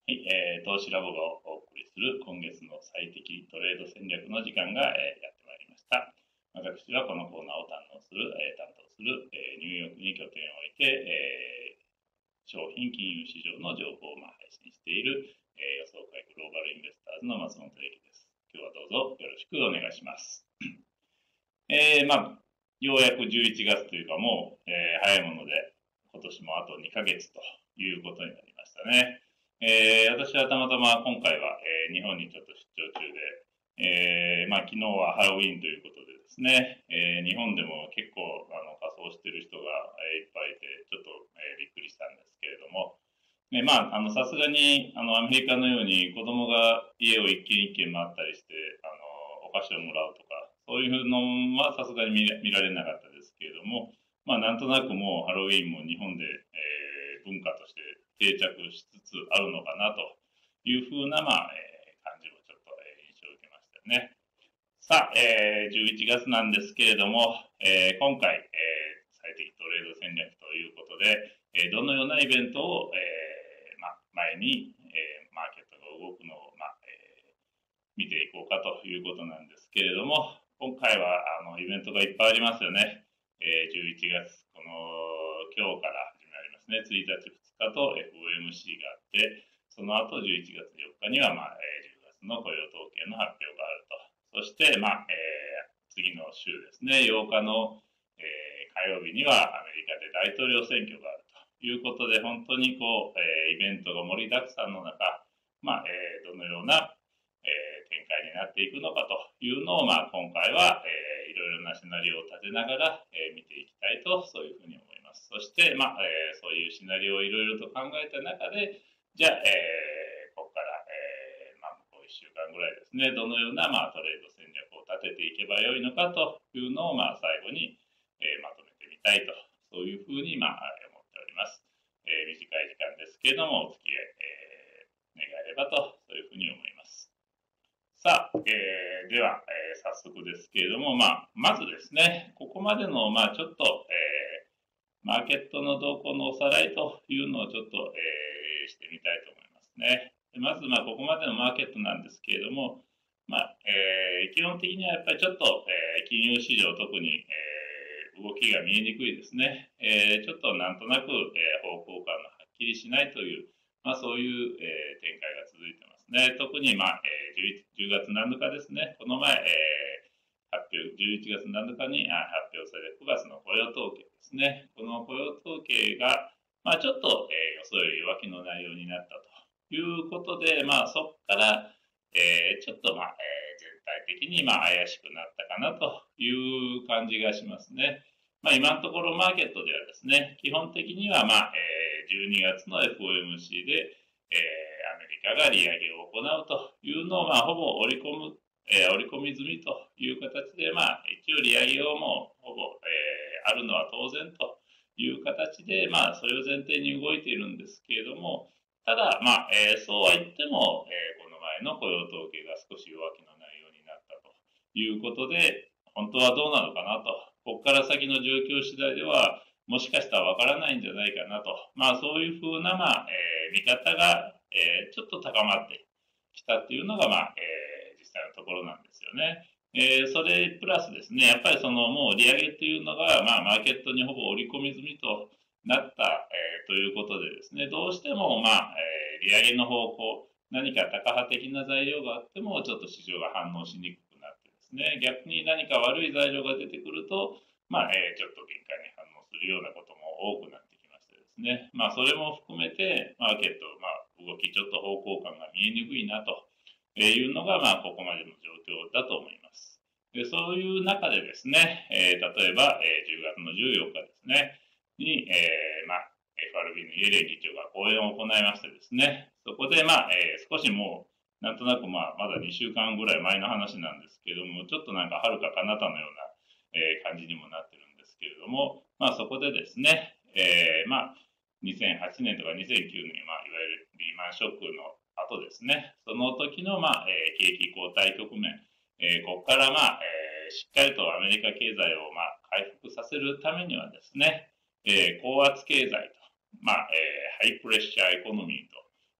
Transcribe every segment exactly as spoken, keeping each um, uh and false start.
はい、えー、投資ラボがお送りする今月の最適トレード戦略の時間が、えー、やってまいりました。私はこのコーナーを担当する、えー、担当する、えー、ニューヨークに拠点を置いて、えー、商品金融市場の情報を、まあ、配信している、えー、予想会グローバルインベスターズの松本英樹です。今日はどうぞよろしくお願いします。えー、まあ、ようやくじゅういちがつというかもう、えー、早いもので今年もあとにかげつということになりましたね。えー、私はたまたま今回は、えー、日本にちょっと出張中で、えー、まあ昨日はハロウィーンということでですね、えー、日本でも結構あの仮装してる人が、えー、いっぱいいて、ちょっと、えー、びっくりしたんですけれども、ね、まあ、あの、さすがに、あの、アメリカのように子供が家を一軒一軒回ったりして、あの、お菓子をもらうとか、そういうのはさすがに見見られなかったですけれども、まあ、なんとなくもうハロウィーンも日本で、えー、文化として定着しつつあるのかなというふうな、まあ、えー、感じもちょっと、えー、印象を受けましたよね。さあ、えー、じゅういちがつなんですけれども、えー、今回、えー、最適トレード戦略ということで、えー、どのようなイベントを、えーま、前に、えー、マーケットが動くのを、まえー、見ていこうかということなんですけれども、今回はあのイベントがいっぱいありますよね。えー、じゅういちがつ、この今日から始まりますね。ついたちふつかと エフオーエムシー があって、その後じゅういちがつよっかには、まあえー、じゅうがつの雇用統計の発表があると。そして、まあえー、次の週ですね、ようかの、えー、火曜日にはアメリカで大統領選挙があるということで、本当にこう、えー、イベントが盛りだくさんの中、まあえー、どのようなえー、展開になっていくのかというのを、まあ、今回は、えー、いろいろなシナリオを立てながら、えー、見ていきたいと、そういうふうに思います。そして、まあ、えー、そういうシナリオをいろいろと考えた中で、じゃあ、えー、ここから、えー、まあ、向こういっしゅうかんぐらいですね、どのような、まあ、トレード戦略を立てていけばよいのかというのを、まあ、最後に、えー、まとめてみたいと、そういうふうに、まあ、思っております。えー、短い時間ですけれども、お付き合い、えー、願えればと、そういうふうに思います。さあ、えー、では、えー、早速ですけれども、まあ、まずですね、ここまでの、まあ、ちょっと、えー、マーケットの動向のおさらいというのをちょっと、えー、してみたいと思いますね。まず、まあ、ここまでのマーケットなんですけれども、まあ、えー、基本的にはやっぱりちょっと、えー、金融市場、特に、えー、動きが見えにくいですね。えー、ちょっとなんとなく、えー、方向感がはっきりしないという、まあ、そういう、えー、展開が続いてますね。特に、まあえー、じゅうがつなのかですね、この前、えー、発表、じゅういちがつなのかにあ発表されるくがつの雇用統計ですね。この雇用統計が、まあ、ちょっと、えー、予想より弱気の内容になったということで、まあ、そこから、えー、ちょっと、まあえー、全体的に、まあ、怪しくなったかなという感じがしますね。まあ、今のところマーケットではですね、基本的には、まあえー、じゅうにがつの エフオーエムシー で、えー、アメリカが利上げを行うというのを、まあ、ほぼ織り込む、えー、織り込み済みという形で、まあ、一応利上げをもうほぼ、えー、あるのは当然という形で、まあ、それを前提に動いているんですけれども、ただ、まあえー、そうは言っても、えー、この前の雇用統計が少し弱気の内容になったということで、本当はどうなのかなと、ここから先の状況次第では、もしかしたらわからないんじゃないかなと、まあそういうふうな、まあえー、見方が、えー、ちょっと高まってきたっていうのが、まあえー、実際のところなんですよね。えー、それプラスですね、やっぱりそのもう利上げっていうのが、まあ、マーケットにほぼ織り込み済みとなった、えー、ということでですね、どうしても、まあえー、利上げの方向、何かタカ派的な材料があっても、ちょっと市場が反応しにくくなってですね、逆に何か悪い材料が出てくると、まあ、えー、ちょっと敏感に反応するようなことも多くなってきましてですね、まあ、それも含めて、マーケット、まあ、動きちょっと方向感が見えにくいなというのが、まあ、ここまでの状況だと思います。でそういう中でですね、えー、例えば、えー、じゅうがつのじゅうよっかですね、に、えー、まあ、エフアールビー のイエレン議長が講演を行いましてですね、そこで、まあ、えー、少しもう、なんとなく、まあ、まだにしゅうかんぐらい前の話なんですけども、ちょっとなんか、はるか彼方のような、えー、感じにもなってるんですけれども、まあ、そこでですね、えー、まあ、にせんはちねんとかにせんきゅうねん、まあ、いわゆるリーマンショックの後ですね、その時の、まあ、えー、景気後退局面、えー、ここから、まあ、えー、しっかりとアメリカ経済を、まあ、回復させるためにはですね、えー、高圧経済と、まあ、えー、ハイプレッシャーエコノミーと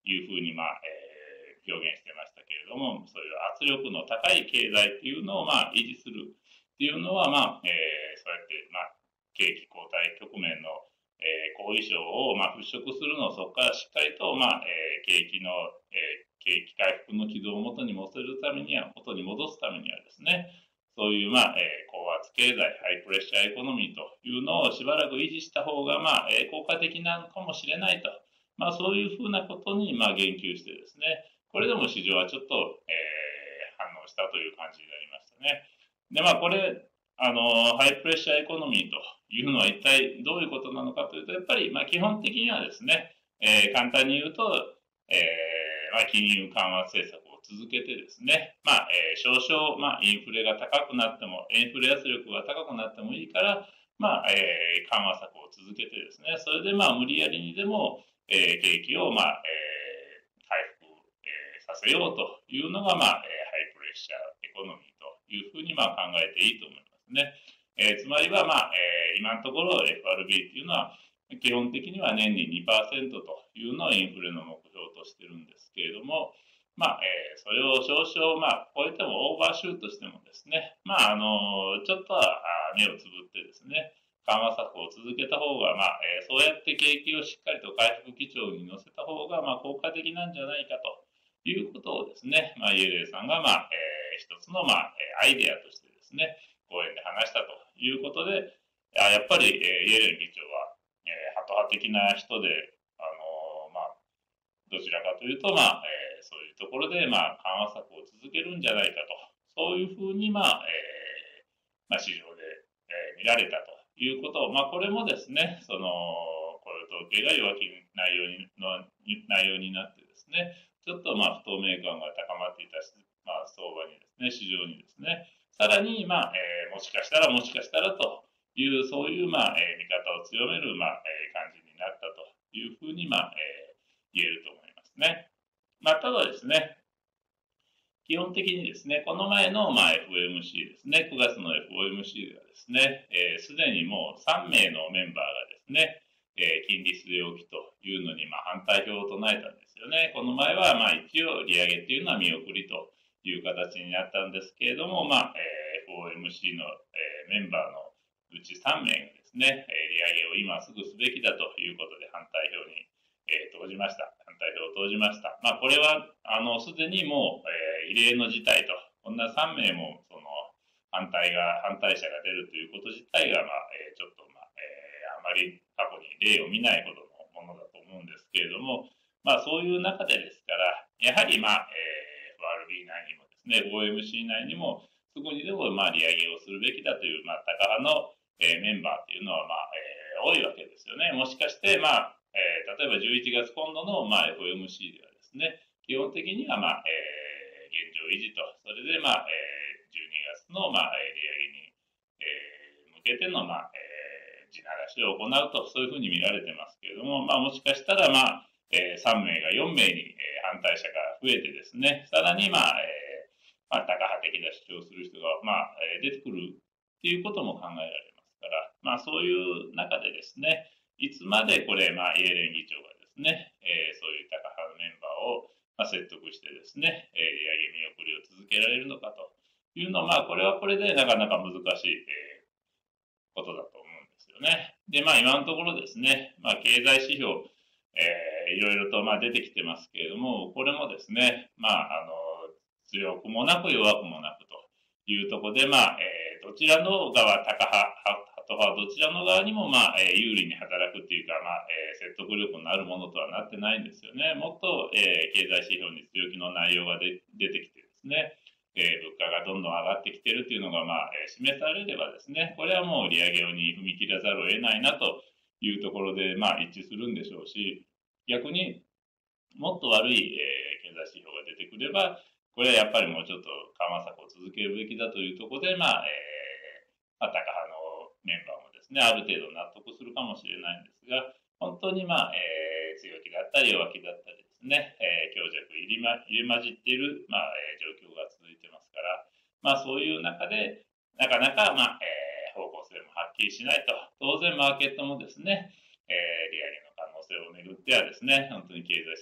いうふうに、まあえー、表現してましたけれども、そういう圧力の高い経済っていうのを、まあ、維持するっていうのは、まあえー、そうやって、まあ、景気後退局面の、えー、後遺症を、まあ、払拭するのをそこからしっかりと、まあえー、景気の、えー、景気回復の軌道を元に戻せるためには、元に戻すためにはですね、そういう、まあえー、高圧経済、ハイプレッシャーエコノミーというのをしばらく維持した方が、まあえー、効果的なのかもしれないと、まあ、そういうふうなことに、まあ、言及してですね、これでも市場はちょっと、えー、反応したという感じになりましたね。で、まあ、これ、あの、ハイプレッシャーエコノミーというのは一体どういうことなのかというと、やっぱり、まあ、基本的にはですね、えー、簡単に言うと、えー、まあ、金融緩和政策を続けてですね、まあ、えー、少々、まあ、インフレが高くなっても、インフレ圧力が高くなってもいいから、まあ、えー、緩和策を続けてですね、それで、まあ、無理やりにでも、えー、景気を、まあ、えー、回復、えー、させようというのが、まあ、えー、ハイプレッシャーエコノミーというふうに、まあ、考えていいと思いますね。えー、つまりは、まあ、えー、今のところ エフアールビー っていうのは、基本的には年に にパーセント というのをインフレの目標としてるんですけれども、まあ、えー、それを少々、まあ、超えてもオーバーシュートしてもですね、まあ、あの、ちょっとは目をつぶってですね、緩和策を続けた方が、まあ、えー、そうやって景気をしっかりと回復基調に乗せた方が、まあ、効果的なんじゃないかということをですね、まあ、イエレンさんが、まあ、えー、一つの、まあ、アイデアとしてですね、講演で話したということで、やっぱり、えー、イエレン議長は、えー、ハト派的な人で、あのー、まあ、どちらかというと、まあ、えー、そういうところで、まあ、緩和策を続けるんじゃないかと、そういうふうに、まあ、えー、まあ、市場で、えー、見られたということを、まあ、これもですね、その、雇用統計が弱気内容にの内容になってですね、ちょっと、まあ、不透明感が高まっていた、まあ、相場にですね、市場にですね、さらに、まあ、えー、もしかしたら、もしかしたらという、そういう、まあ、えー、見方を強める、まあ、えー、感じになったというふうに、まあ、えー、言えると思いますね。まあ、ただですね、基本的にですね、この前の、まあ、エフオーエムシー ですね、くがつの エフオーエムシー ではですね、す、えー、で、にもうさんめいのメンバーがですね、えー、金利据え置きというのに、まあ、反対票を唱えたんですよね。この前は、まあ、一応、利上げというのは見送りという形になったんですけれども、まあ、えー、エフオーエムシー の、えー、メンバーのうちさんめいがですね、利上げを今すぐすべきだということで反対票に、えー、投じました。反対票を投じました。まあ、これは、あの、すでにもう、えー、異例の事態と、こんなさんめいも、その、反対が、反対者が出るということ自体が、まあ、えー、ちょっと、まあ、えー、あまり過去に例を見ないほどのものだと思うんですけれども、まあ、そういう中でですから、やはり、まあ、えー、エフアールビー 内にもですね、オーエムシー 内にも、すぐにでも、まあ、利上げをするべきだという、まあ、高派の、えー、メンバーっていうのは、まあ、えー、多いわけですよね。もしかして、まあ、えー、例えばじゅういちがつ今度の、まあ、エフオーエムシー ではですね、基本的には、まあ、えー、現状維持と、それで、まあ、えー、じゅうにがつの、まあ、利上げに、えー、向けての、まあ、えー、地ならしを行うと、そういうふうに見られてますけれども、まあ、もしかしたら、まあ、えー、さんめいがよんめいに、えー、反対者が増えてですね、さらに、まあ、えー、まあ、タカ派的な主張をする人が、まあ、えー、出てくるっていうことも考えられますから、まあ、そういう中でですね、いつまでこれ、まあ、イエレン議長がですね、えー、そういうタカ派のメンバーを、まあ、説得してですね、えー、利上げ見送りを続けられるのかというのは、まあ、これはこれでなかなか難しい、えー、ことだと思うんですよね。で、まあ、今のところですね、まあ、経済指標、えー、いろいろと、まあ、出てきてますけれども、これもですね、まあ、あの、強くもなく弱くもなくというところで、まあ、えー、どちらの側、タカ派、とはどちらの側にも、まあ、えー、有利に働くっていうか、まあ、えー、説得力のあるものとはなってないんですよね。もっと、えー、経済指標に強気の内容がで出てきてですね、えー、物価がどんどん上がってきてるっていうのが、まあ、えー、示されればですね、これはもう利上げに踏み切らざるを得ないなというところで、まあ、一致するんでしょうし、逆にもっと悪い、えー、経済指標が出てくれば、これはやっぱりもうちょっと緩和策を続けるべきだというところで、まあ、えー、まあ、タカ派のメンバーもですね、ある程度納得するかもしれないんですが、本当にまあ、えー、強気だったり弱気だったりですね、えー、強弱入り、ま、入れ混じっている、まあ、えー、状況が続いてますから、まあそういう中で、なかなか、まあ、えー、方向性もはっきりしないと、当然マーケットもですね、えー、利上げの可能性をめぐってはですね、本当に経済指標の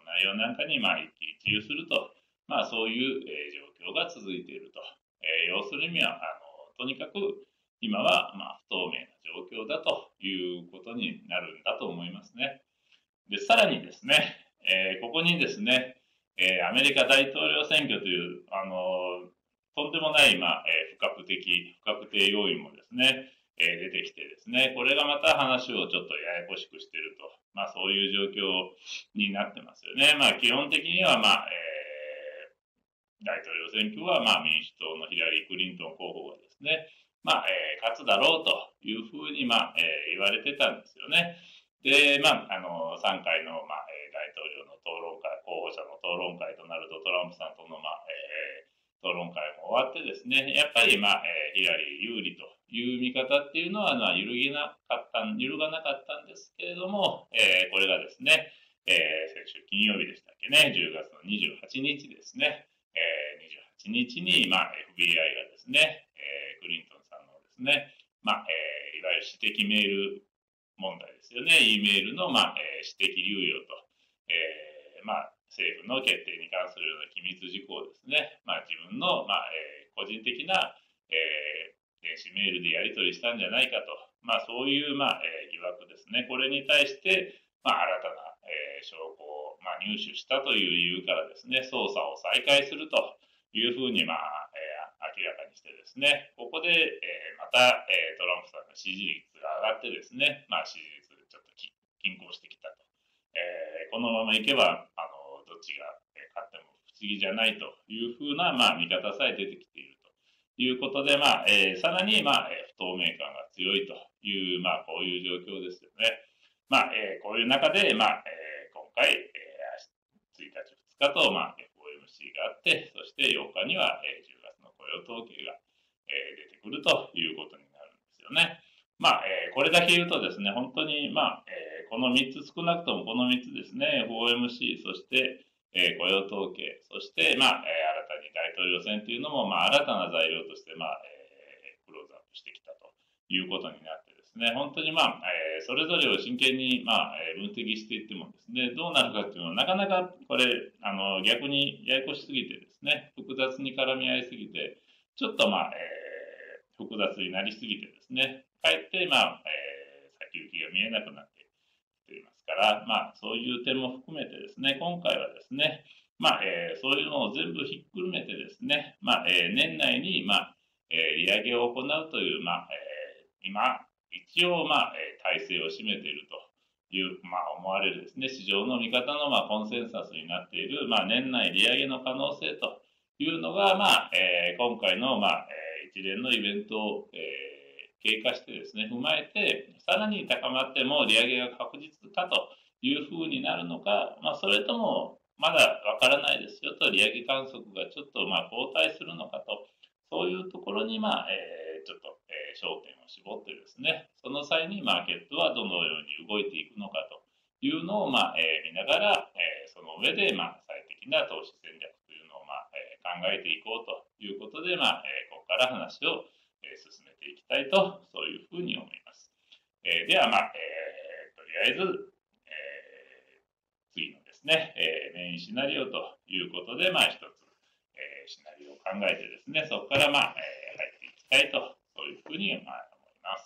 内容なんかに、まあ、一喜一憂すると、まあ、そういう、えー、状況が続いていると。えー、要するには、あの、とにかく、今は、まあ、不透明な状況だということになるんだと思いますね。で、さらにですね、えー、ここにですね、えー、アメリカ大統領選挙という、あのー、とんでもない、まあ、えー、不確的、不確定要因もですね、えー、出てきてですね、これがまた話をちょっとややこしくしていると、まあ、そういう状況になってますよね。まあ、基本的には、まあ、えー、大統領選挙は、まあ、民主党のヒラリー・クリントン候補がですね、まあ、えー、勝つだろうというふうに、まあ、えー、言われてたんですよね。で、まあ、あの、さんかいの、まあ、大統領の討論会、候補者の討論会、ドナルド・トランプさんとの、まあ、えー、討論会も終わってですね、やっぱり、まあ、えー、ヒラリー有利という見方っていうのは、まあ、揺るぎなかった、揺るがなかったんですけれども、えー、これがですね、えー、先週金曜日でしたっけね、じゅうがつのにじゅうはちにちですね、えー、にじゅうはちにちに、まあ、エフビーアイ がですね、えー、クリントンさんのですね、まあ、えー、いわゆる私的メール問題ですよね。E メールの、まあ、えー、私的流用と、えー、まあ、政府の決定に関するような機密事項ですね。まあ、自分の、まあ、えー、個人的な、えー、電子メールでやり取りしたんじゃないかと。まあ、そういう、まあ、えー、疑惑ですね。これに対して、まあ、新たな、えー、証拠を、まあ、入手したという理由からですね、捜査を再開するというふうに、まあ、えー、明らかにしてですね、ここで、えー、また、えー、トランプさんの支持率が上がってですね、まあ、支持率ちょっと均衡してきたと。えー、このままいけば、あの、どっちが勝っても不思議じゃないというふうな、まあ、見方さえ出てきているということで、まあ、えー、さらに、まあ、不透明感が強いという、まあ、こういう状況ですよね。まあ、えー、こういう中で、まあ、えー、今回、えー、ついたち、ふつかと、まあ、エフオーエムシー があって、そしてよっかには、えー、じゅうがつの雇用統計が、えー、出てくるということになるんですよね。まあ、えー、これだけ言うとですね、本当に、まあ、えー、このみっつ、少なくともこのみっつですね、エフオーエムシー、そして、えー、雇用統計、そして、まあ、えー、新たに大統領選というのも、まあ、新たな材料として、まあ、えー、クローズアップしてきたということになってですね、本当に、まあ、えー、それぞれを真剣に、まあ、えー、分析していってもですね、どうなるかっていうのは、なかなかこれ、あの、逆にややこしすぎてですね、複雑に絡み合いすぎて、ちょっと、まあ、えー、複雑になりすぎてですね、かえって、まあ、えー、先行きが見えなくなってきていますから、まあ、そういう点も含めてですね、今回はですね、まあ、えー、そういうのを全部ひっくるめてですね、まあ、えー、年内に、まあ、えー、利上げを行うという、まあ、えー、今、一応、まあ、えー、体制を占めているという、まあ、思われるですね、市場の見方の、まあ、コンセンサスになっている、まあ、年内利上げの可能性というのが、まあ、えー、今回の、まあ、えー、一連のイベントを、えー経過してですね、踏まえて、さらに高まっても利上げが確実かというふうになるのか、まあ、それともまだわからないですよと、利上げ観測がちょっとまあ後退するのかと、そういうところに、まあえー、ちょっと、えー、焦点を絞ってですね、その際にマーケットはどのように動いていくのかというのを、まあえー、見ながら、えー、その上で、まあ、最適な投資戦略というのを、まあえー、考えていこうということで、まあえー、ここから話をえー、進めていきたいと、そういうふうに思います。えー、では、まあ、えー、とりあえず、えー、次のですね、えー、メインシナリオということで、まあ、一つ、えー、シナリオを考えてですね、そこから、まあ、えー、入っていきたいと、そういうふうに、まあ、思います。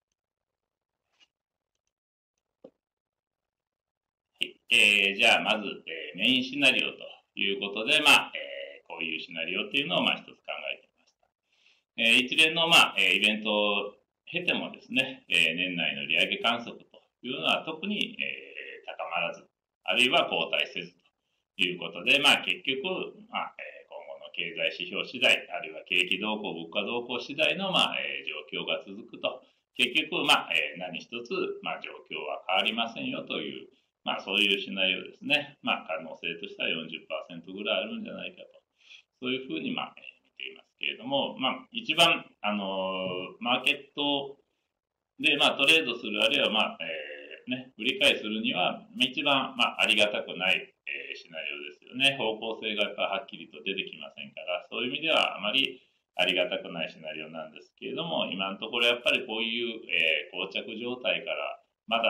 はい、えー、じゃあ、まず、えー、メインシナリオということで、まあ、えー、こういうシナリオっていうのを、まあ、一つ考えてみました。えー、一連の、まあ、えー、イベントを経てもですね、えー、年内の利上げ観測というのは特に、えー、高まらず、あるいは後退せずということで、まあ、結局、まあえー、今後の経済指標次第、あるいは景気動向、物価動向次第の、まあえー、状況が続くと、結局、まあえー、何一つ、まあ、状況は変わりませんよという、まあ、そういうシナリオですね。まあ、可能性としては よんじゅっパーセント ぐらいあるんじゃないかと、そういうふうに、まあ、見ていますけれども、まあ、一番、あのー、マーケットで、まあ、トレードする、あるいは、まあ、えー、ね、売り買いするには、一番、まあ、ありがたくない、えー、シナリオですよね。方向性がやっぱはっきりと出てきませんから、そういう意味ではあまりありがたくないシナリオなんですけれども、今のところやっぱりこういう、えー、膠着状態から、まだ、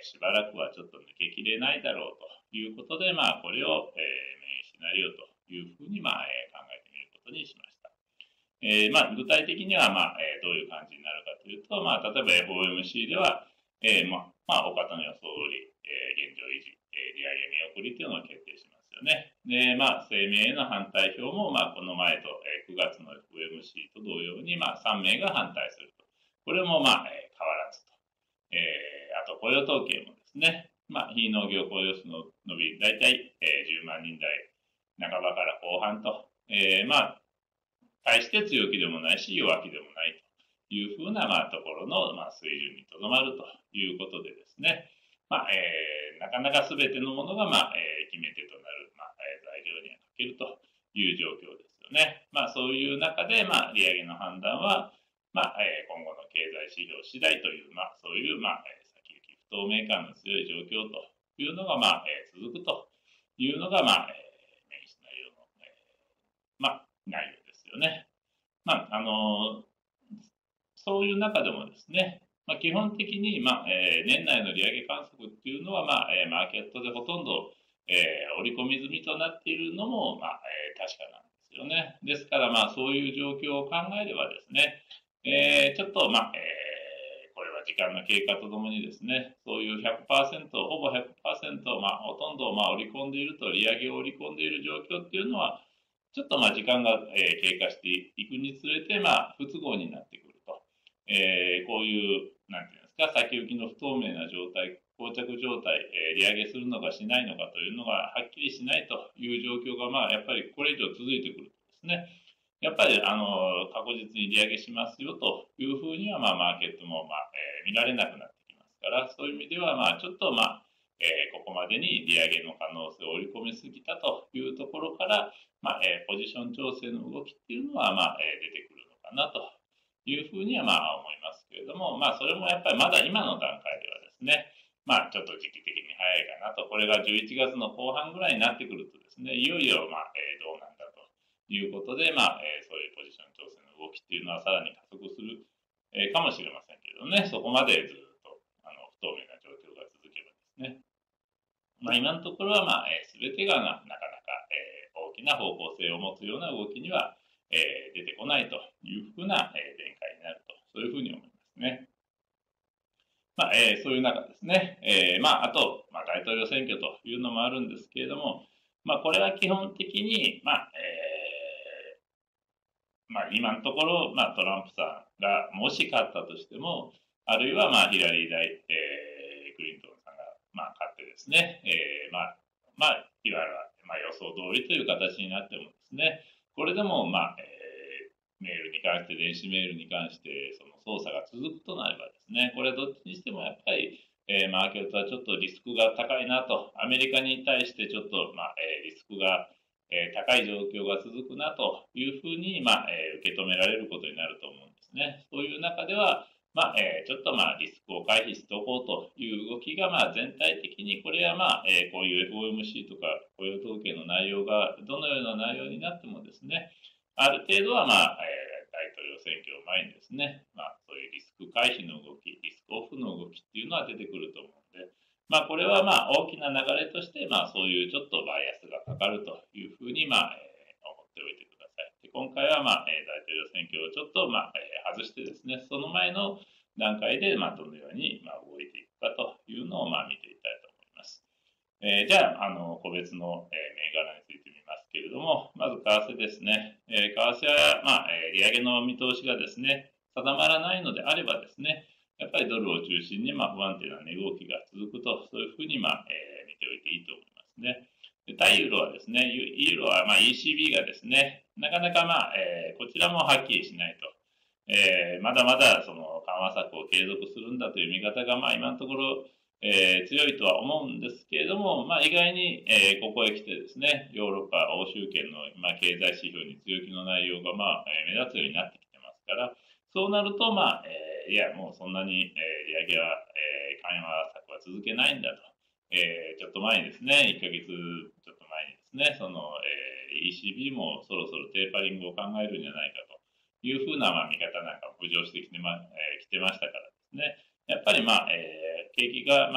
しばらくはちょっと抜けきれないだろうということで、まあ、これを、えー、メインシナリオというふうに、まあえー、考えてみることにしました。えーまあ、具体的には、まあえー、どういう感じになるかというと、まあ、例えば エフオーエムシー では、えーまあまあ、お方の予想通り、えー、現状維持、えー、利上げ見送りというのを決定しますよね。で、まあ、声明への反対票も、まあ、この前と、えー、くがつの エフオーエムシー と同様に、まあ、さんめいが反対すると。これも、まあ、えー、変わらずと。えー、あと、雇用統計もですね、まあ、非農業雇用数の伸び、だいたい、えー、じゅうまんにん台半ばから後半と、えー、まあ、対して強気でもないし、弱気でもないというふうな、まあ、ところの、まあ、水準にとどまるということでですね、まあえー、なかなか全てのものが、まあえー、決め手となる、まあ、材料には欠けるという状況ですよね。まあ、そういう中で、まあ、利上げの判断は、まあえー、今後の経済指標次第という、まあ、そういう、まあ、先行き不透明感の強い状況というのが、まあえー、続くというのが、まあえー、メインシナリオの、えー、まあ、内容ですよね。まあ、あのそういう中でもですね、まあ、基本的に、まあえー、年内の利上げ観測っていうのは、まあえー、マーケットでほとんど、えー、織り込み済みとなっているのも、まあえー、確かなんですよね。ですから、まあ、そういう状況を考えればですね、えー、ちょっと、まあえー、これは時間の経過とともにですね、そういう ひゃくパーセント、ほぼ ひゃくパーセント、まあ、ほとんど、まあ、織り込んでいると、利上げを織り込んでいる状況っていうのは、ちょっとまあ時間が、えー、経過していくにつれて、まあ、不都合になってくると。えー、こういう、なんていうんですか、先行きの不透明な状態、膠着状態、えー、利上げするのかしないのかというのがはっきりしないという状況が、まあ、やっぱりこれ以上続いてくるとですね、やっぱり、あの、確実に利上げしますよというふうには、まあ、マーケットも、まあ、えー、見られなくなってきますから、そういう意味では、まあ、ちょっと、まあ、えー、ここまでに利上げの可能性を織り込みすぎたというところから、まあえー、ポジション調整の動きっていうのは、まあえー、出てくるのかなというふうには、まあ、思いますけれども、まあ、それもやっぱりまだ今の段階ではですね、まあ、ちょっと時期的に早いかなと、これがじゅういちがつの後半ぐらいになってくるとですね、いよいよ、まあえー、どうなんだということで、まあえー、そういうポジション調整の動きっていうのはさらに加速する、えー、かもしれませんけれどもね、そこまでずっとあの不透明な状況が続けばですね、まあ、今のところは、まあえー、全てがななかなか、えー、大きな方向性を持つような動きには、えー、出てこないというふうな、えー、展開になると、そういうふうに思いますね。まあえー、そういう中ですね、えーまあ、あと、まあ、大統領選挙というのもあるんですけれども、まあ、これは基本的に、まあえーまあ、今のところ、まあ、トランプさんがもし勝ったとしても、あるいは、まあ、ヒラリー大、えー、クリントンさんが、まあ、勝ってですね、えーまあまあ、いわゆる、まあ、予想通りという形になってもですね、これでも、まあえー、メールに関して、電子メールに関して、その操作が続くとなればですね、これはどっちにしてもやっぱり、えー、マーケットはちょっとリスクが高いなと、アメリカに対してちょっと、まあえー、リスクが、えー、高い状況が続くなというふうに、まあえー、受け止められることになると思うんですね。そういう中では、まあえー、ちょっとまあリスクを回避しておこうという動きが、まあ、全体的にこれは、まあえー、こういう エフオーエムシー とか雇用統計の内容がどのような内容になってもですね、ある程度は、まあえー、大統領選挙を前にですね、まあ、そういうリスク回避の動き、リスクオフの動きっていうのは出てくると思うので、まあ、これはまあ大きな流れとして、まあ、そういうちょっとバイアスがかかるというふうに、まあえー、思っておいてください。で今回は、まあえー、大統領選挙をちょっと、まあえー、外してですね、その前の段階で、まあ、どのように、まあ、動いていくかというのを、まあ、見ていきたいと思います。えー、じゃあ、あの、個別の、えー、銘柄についてみますけれども、まず為替ですね。えー、為替は、まあ、えー、利上げの見通しがですね、定まらないのであればですね、やっぱりドルを中心に、まあ、不安定な値動きが続くと、そういうふうに、まあえー、見ておいていいと思いますね。で対ユーロはですね、ユーロは、まあ、イーシービー がですね、なかなか、まあえー、こちらもはっきりしないと。えー、まだまだその緩和策を継続するんだという見方が、まあ、今のところ、えー、強いとは思うんですけれども、まあ、意外に、えー、ここへ来てですね、ヨーロッパ欧州圏の、まあ、経済指標に強気の内容が、まあえー、目立つようになってきてますから、そうなると、まあえー、いや、もうそんなに、えー、利上げは、えー、緩和策は続けないんだと。えー、ちょっと前にですね、いっかげつちょっと前にですね、その、えー、イーシービー もそろそろテーパリングを考えるんじゃないかというふうな、まあ、見方なんか浮上してきてま、えー、きてましたからですね、やっぱり、まあえー、景気が、まあ、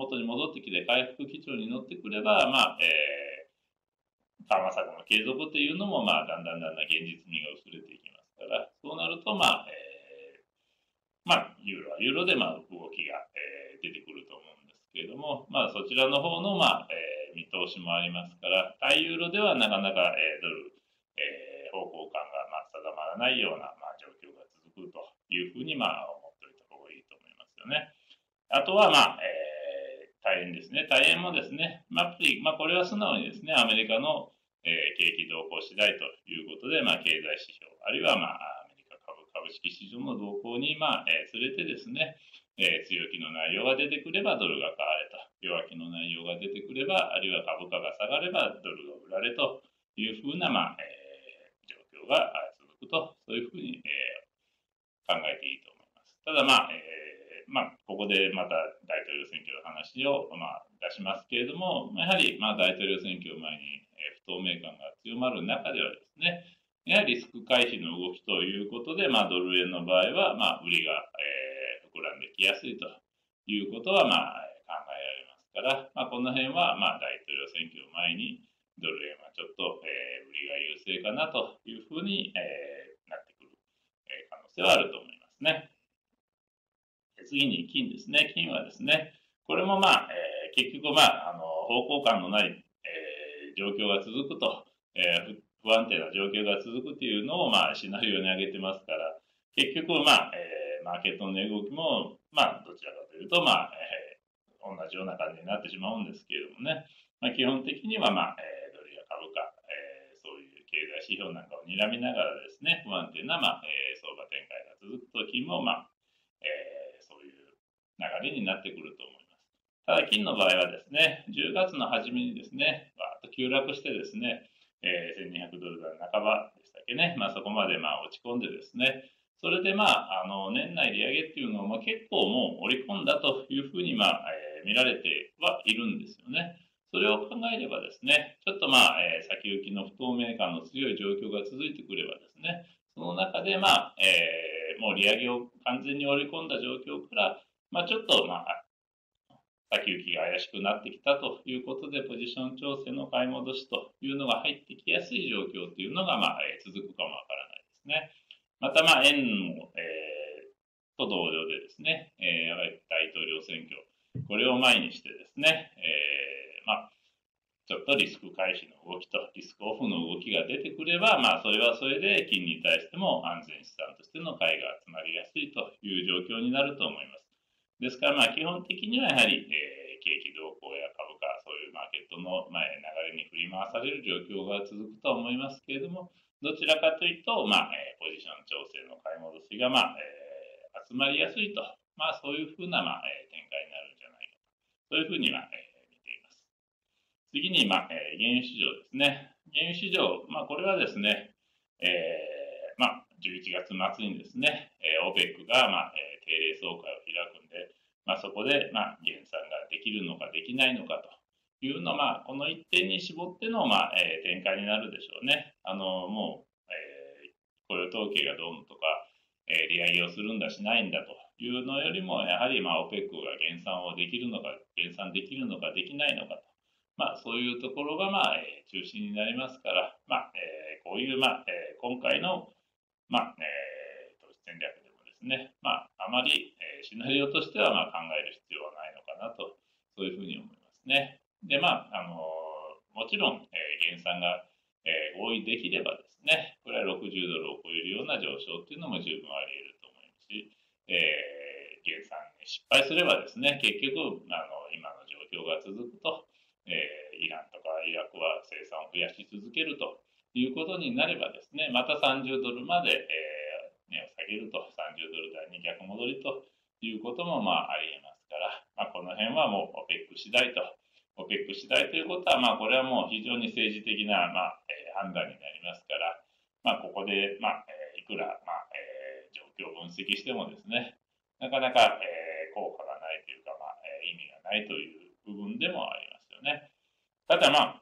元に戻ってきて回復基調に乗ってくれば、まあ、えー、緩和策の継続というのも、まあ、だんだんだんだん現実味が薄れていきますから、そうなると、まあ、えー、まあ、ユーロはユーロで、まあ、動きが、えー、出てくると思うんですけれども、まあ、そちらの方の、まあ、えー、見通しもありますから、対ユーロではなかなか、えー、ドル、えー、方向感が、まあ、定まらないような、まあ、状況が続くというふうに、まあ、思っておいた方がいいと思いますよね。あとは、まあ、えー、大変ですね。大変もですね、まあ、まあ、これは素直にですね、アメリカの、えー、景気動向次第ということで、まあ、経済指標、あるいは、まあ、アメリカ株、株式市場の動向に、まあ、えー、連れてですね、えー、強気の内容が出てくればドルが買われと、弱気の内容が出てくれば、あるいは株価が下がればドルが売られというふうな、まあ、えー、状況が続くと、そういうふうに、えー、考えていいと思います。ただ、まあ、えー、まあ、ここでまた大統領選挙の話を、まあ、出しますけれども、やはり、まあ、大統領選挙を前に、えー、不透明感が強まる中ではですね、やはりリスク回避の動きということで、まあ、ドル円の場合は、まあ、売りが、えー、膨らんできやすいということは、まあ、考えられますから、まあ、この辺は、まあ、大統領選挙を前に、ドル円はちょっと、えー、売りが優勢かなというふうに、えー、なってくる、えー、可能性はあると思いますね。次に金ですね。金はですね、これもまあ、えー、結局まあ、あの、方向感のない、えー、状況が続くと、えー、不安定な状況が続くというのをまあ、シナリオに挙げてますから、結局まあ、えー、マーケットの値動きも、まあ、どちらかというとまあ、えー、同じような感じになってしまうんですけれどもね、まあ、基本的にはまあ、えー、ドルや株価、えー、そういう経済指標なんかを睨みながらですね、不安定なまあ、えー、相場展開が続くときもまあ、えー、そういう流れになってくると思います。ただ、金の場合はですね、じゅうがつの初めにですね、バーッと急落してですね、えー、せんにひゃくドル台半ばでしたっけね、まあ、そこまでまあ落ち込んでですね、それでまあ、あの、年内利上げっていうのをまあ結構もう織り込んだというふうにまあ、えー、見られてはいるんですよね。それを考えればですね、ちょっとまあ、えー、先行きの不透明感の強い状況が続いてくればですね、その中でまあ、えー、もう利上げを完全に織り込んだ状況から、まあちょっとまあ、先行きが怪しくなってきたということで、ポジション調整の買い戻しというのが入ってきやすい状況というのが、まあ、えー、続くかもわからないですね。また、まあ、円も、えー、と同様でですね、えー、大統領選挙、これを前にしてですね、えー、まあ、ちょっとリスク回避の動きとリスクオフの動きが出てくれば、まあ、それはそれで金に対しても安全資産としての買いが集まりやすいという状況になると思います。ですから、まあ、基本的にはやはり、えー、景気動向や株価、そういうマーケットの、まあ、流れに振り回される状況が続くと思いますけれども、どちらかというと、まあ、えー、ポジション調整の買い戻しが、まあ、えー、集まりやすいと、まあ、そういうふうな、まあ、えー、展開になるんじゃないかと、そういうふうには、えー、見ています。次に、まあ、えー、原油市場ですね。原油市場、まあ、これはですね、えー、まあ、じゅういちがつ末にですね、えー、オペック が、まあ、えー、定例総会を開くんで、まあ、そこで、まあ、減産ができるのかできないのかというのは、まあ、この一点に絞っての、まあ、えー、展開になるでしょうね。あの、もう、えー、雇用統計がどうのとか、えー、利上げをするんだしないんだというのよりも、やはり、まあ、オペック が減産をできるのか、減産できるのかできないのかと。まあ、そういうところが、まあ、えー、中心になりますから、まあ、えー、こういう、まあ、えー、今回の、まあ、えー、投資戦略でもですね、まあ、あまり、えー、シナリオとしては、まあ、考える必要はないのかなと、そういうふうに思いますね。で、まあ、あのー、もちろん、えー、減産が、えー、合意できればですね、これはろくじゅうドルを超えるような上昇っていうのも十分あり得ると思いますし、えー、減産に失敗すればですね、結局、あの、今の状況が続くと、えー、イランとかイラクは生産を増やし続けるということになればですね、またさんじゅうドルまで、えー、値を下げると、さんじゅうドル台に逆戻りということもまああり得ますから、まあ、この辺はもう オペック 次第と、オペック 次第ということは、まあこれはもう非常に政治的な、まあえー、判断になりますから、まあここで、まあえー、いくら、まあえー、状況を分析してもですね、なかなか、えー、効果がないというか、まあえー、意味がないという部分でもありますよね。ただまあ、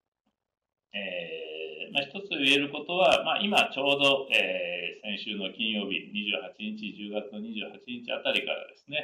えーまあ、一つ言えることは、まあ、今ちょうど、えー、先週の金曜日にじゅうはちにち、じゅうがつのにじゅうはちにちあたりからですね、ち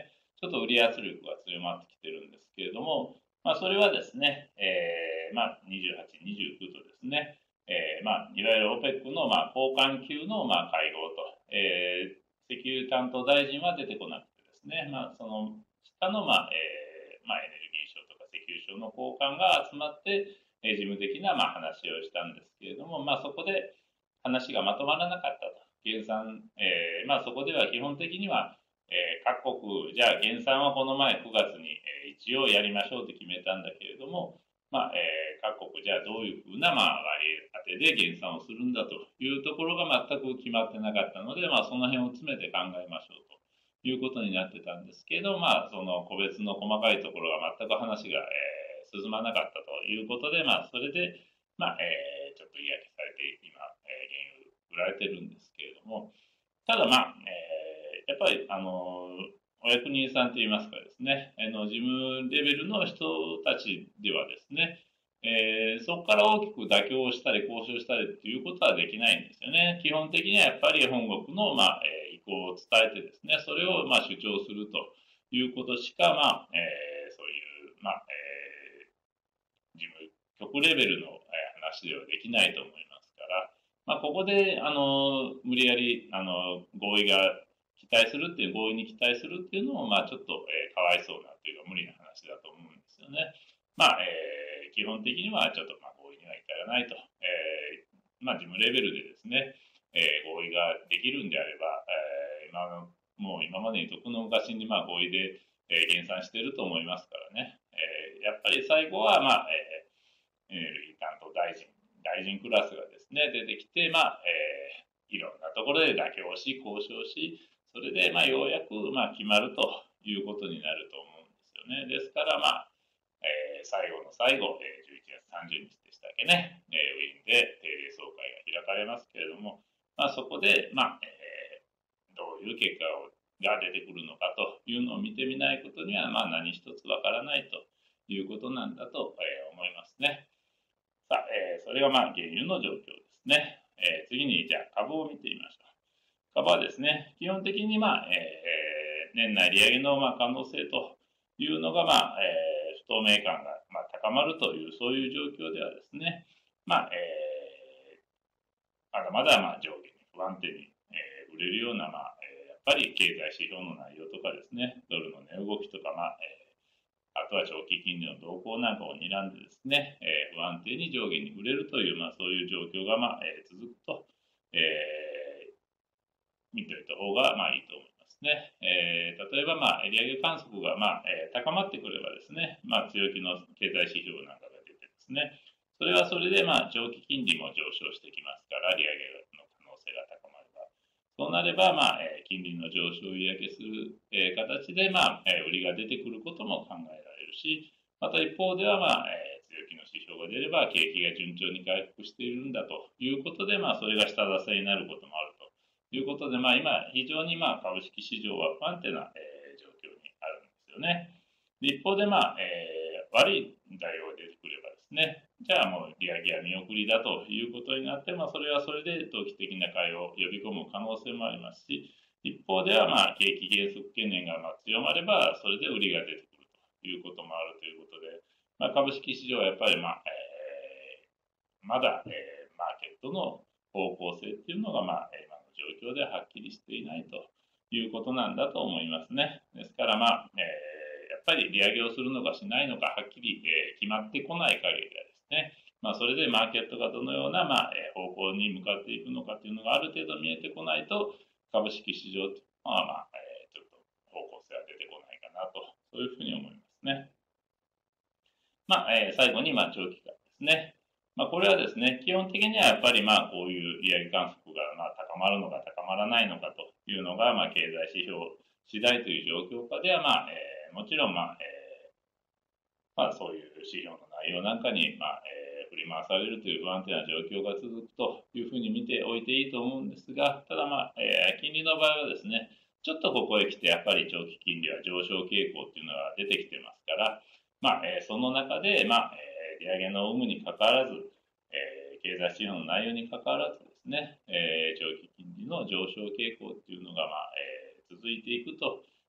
ちょっと売り圧力が強まってきてるんですけれども、まあ、それはですね、えー、まあ、にじゅうはち、にじゅうきゅうとですね、えー、まあ、いわゆる オペック の、まあ、高官級の、まあ、会合と、えー、石油担当大臣は出てこなくてですね、まあ、その下の、まあ、えー、まあ、エネルギー省とか石油省の高官が集まって、えー、事務的な、まあ、話をしたんですけれども、まあ、そこで話がまとまらなかったと。減産、えー、まあ、そこでは基本的には、えー、各国、じゃあ減産はこの前くがつに、えー、一応やりましょうって決めたんだけれども、まあえー、各国じゃあどういうふうな、まあ、割り当てで減産をするんだというところが全く決まってなかったので、まあ、その辺を詰めて考えましょうということになってたんですけど、まあ、その個別の細かいところが全く話が、えー、進まなかったということで、まあ、それで、まあえー、ちょっと嫌気されて今、えー、原油売られてるんですけれども、ただまあ、えー、やっぱり、あのお役人さんといいますかですね、あの事務レベルの人たちではですね、えー、そこから大きく妥協したり交渉したりっていうことはできないんですよね。基本的にはやっぱり本国の、まあえー、意向を伝えてですね、それを、まあ、主張するということしか、まあえー、そういう、まあえー、事務局レベルの話ではできないと思いますから、まあ、ここで、あの、無理やり、あの、合意が期待するっていう、合意に期待するっていうのも、まあ、ちょっと、えー、かわいそうなっていうか、無理な話だと思うんですよね。まあ、えー、基本的には、ちょっと、まあ、合意には至らないと。えー、まあ、事務レベルでですね、えー、合意ができるんであれば、えー、今の、もう今までに徳の昔に、まあ、合意で、えー、減産していると思いますからね。えー、やっぱり最後は、まあ、えー、エネルギー担当大臣、大臣クラスがですね、出てきて、まあ、えー、いろんなところで妥協し、交渉し、それで、まあ、ようやく、まあ、決まるということになると思うんですよね。ですから、まあ、えー、最後の最後、えー、じゅういちがつさんじゅうにちでしたっけね、えー、ウィーンで定例総会が開かれますけれども、まあ、そこで、まあ、えー、どういう結果をが出てくるのかというのを見てみないことには、まあ、何一つわからないということなんだと、えー、思いますね。さあ、えー、それがまあ原油の状況ですね。えー、次に、じゃあ株を見てみましょう。株はですね、基本的にまあ、えー、年内利上げのまあ可能性というのがまあ、えー、不透明感がまあ高まるという、そういう状況ではですね、まあ、えー、まだまだまあ上下に不安定に、えー、売れるようなまあ、えー、やっぱり経済指標の内容とかですね、ドルの値動きとかまあ、えーあとは長期金利の動向なんかを睨んでですね、えー、不安定に上下に売れるという、まあ、そういう状況が、まあえー、続くと、えー、見ておいた方が、まあ、いいと思いますね。えー、例えば、まあ、利上げ観測が、まあえー、高まってくればですね、まあ、強気の経済指標なんかが出てですね、それはそれで、まあ、長期金利も上昇してきますから、利上げの可能性が高まれば。そうなれば、まあ、えー、金利の上昇を嫌気する、えー、形で、まあ、えー、売りが出てくることも考えられるし、また一方では、まあ、えー、強気の指標が出れば、景気が順調に回復しているんだということで、まあ、それが下支えになることもあるということで、まあ、今、非常に、まあ、株式市場は不安定な、えー、状況にあるんですよね。で一方で、まあ、えー、悪い材料が出てくればですね、じゃあもう利上げは見送りだということになって、まあ、それはそれで投機的な買いを呼び込む可能性もありますし、一方では、まあ、景気減速懸念がまあ強まれば、それで売りが出てくるということもあるということで、まあ、株式市場はやっぱり、まあえー、まだ、えー、マーケットの方向性っていうのが、まあ、今の状況ではっきりしていないということなんだと思いますね。ですから、まあえー、やっぱり利上げをするのかしないのかはっきり、えー、決まってこない限りはですね、まあ、それでマーケットがどのような、まあ、方向に向かっていくのかというのがある程度見えてこないと、株式市場というのは、まあえー、ちょっと方向性は出てこないかなと、そういうふうに思いますね。まあえー、最後に、まあ、長期間ですね。まあ、これはですね、基本的にはやっぱり、まあ、こういう利上げ観測が、まあ、高まるのか高まらないのかというのが、まあ、経済指標次第という状況下では、まあえー、もちろん、まあえーまあ、そういう指標の内容なんかに、まあえー、振り回されるという不安定な状況が続くというふうに見ておいていいと思うんですが、ただ、まあえー、金利の場合はですね、ちょっとここへ来てやっぱり長期金利は上昇傾向っていうのが出てきてますから、まあえー、その中で、まあえー、利上げの有無にかかわらず、えー、経済指標の内容にかかわらずですね、えー、長期金利の上昇傾向っていうのが、まあえー、続いていくと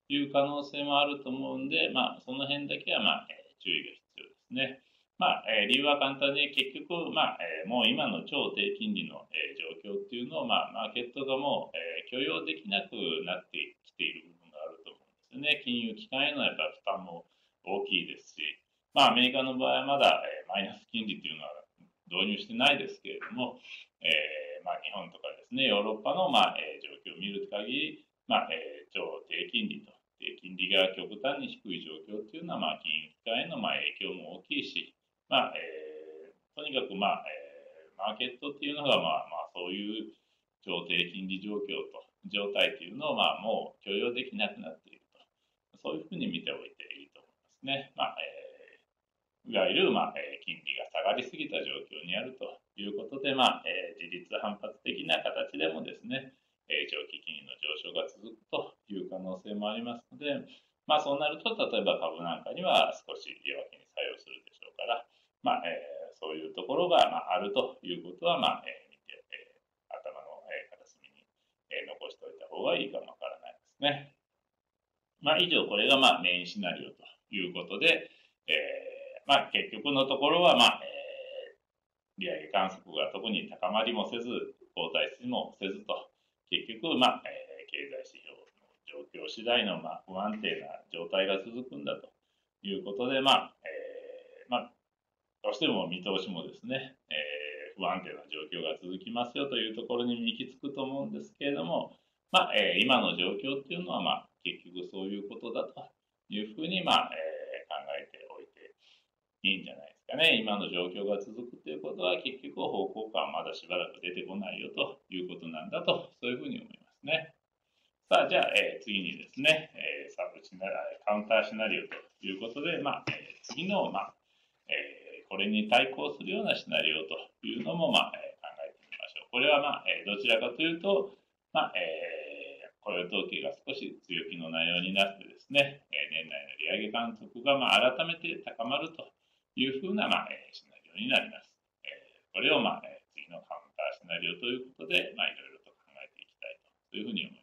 いう可能性もあると思うんで、まあ、その辺だけは、まあ、注意が必要ですね。まあ、えー、理由は簡単に結局、まあえー、もう今の超低金利の、えー、状況っていうのを、まあ、マーケットがもう、えー、許容できなくなってきている部分があると思うんですよね。金融機関へのやっぱ負担も大きいですし、まあ、アメリカの場合はまだ、えー、マイナス金利っていうのは導入してないですけれども、えーまあ、日本とかですね、ヨーロッパの、まあえー、状況を見る限り、まあえー、超低金利と、低金利が極端に低い状況っていうのは、まあ、金融機関への、まあ、影響も大きいし、まあえー、とにかく、まあえー、マーケットっていうのが、まあまあ、そういう超低金利状況と状態っていうのを、まあ、もう許容できなくなっていると、そういうふうに見ておいていいと思いますね。まあえー、いわゆる、まあえー、金利が下がりすぎた状況にあるということで、まあえー、自立反発的な形でもですね、えー、長期金利の上昇が続くという可能性もありますので、まあ、そうなると、例えば株なんかには少し弱気に作用するでしょうから、まあえー、そういうところが、まあ、あるということは、まあえー見てえー、頭の、えー、片隅に、えー、残しておいた方がいいかもわからないですね。まあ、以上、これが、まあ、メインシナリオということで、えーまあ、結局のところは、まあえー、利上げ観測が特に高まりもせず、後退しもせずと、結局、まあえー、経済指標の状況次第の、まあ、不安定な状態が続くんだということで、まあえーまあどうしても見通しもですね、えー、不安定な状況が続きますよというところに行き着くと思うんですけれども、まあえー、今の状況っていうのは、まあ、結局そういうことだというふうに、まあえー、考えておいていいんじゃないですかね。今の状況が続くということは、結局方向感はまだしばらく出てこないよということなんだと、そういうふうに思いますね。さあ、じゃあ、えー、次にですね、えー、サブシナカウンターシナリオということで、まあ、えー、次の、まあえーこれに対抗するようなシナリオというのも、まあえー、考えてみましょう。これは、まあえー、どちらかというと、まあえー、雇用統計が少し強気の内容になってですね、えー、年内の利上げ観測が、まあ、改めて高まるというふうな、まあえー、シナリオになります。えー、これを、まあえー、次のカウンターシナリオということで、まあ、いろいろと考えていきたいというふうに思います。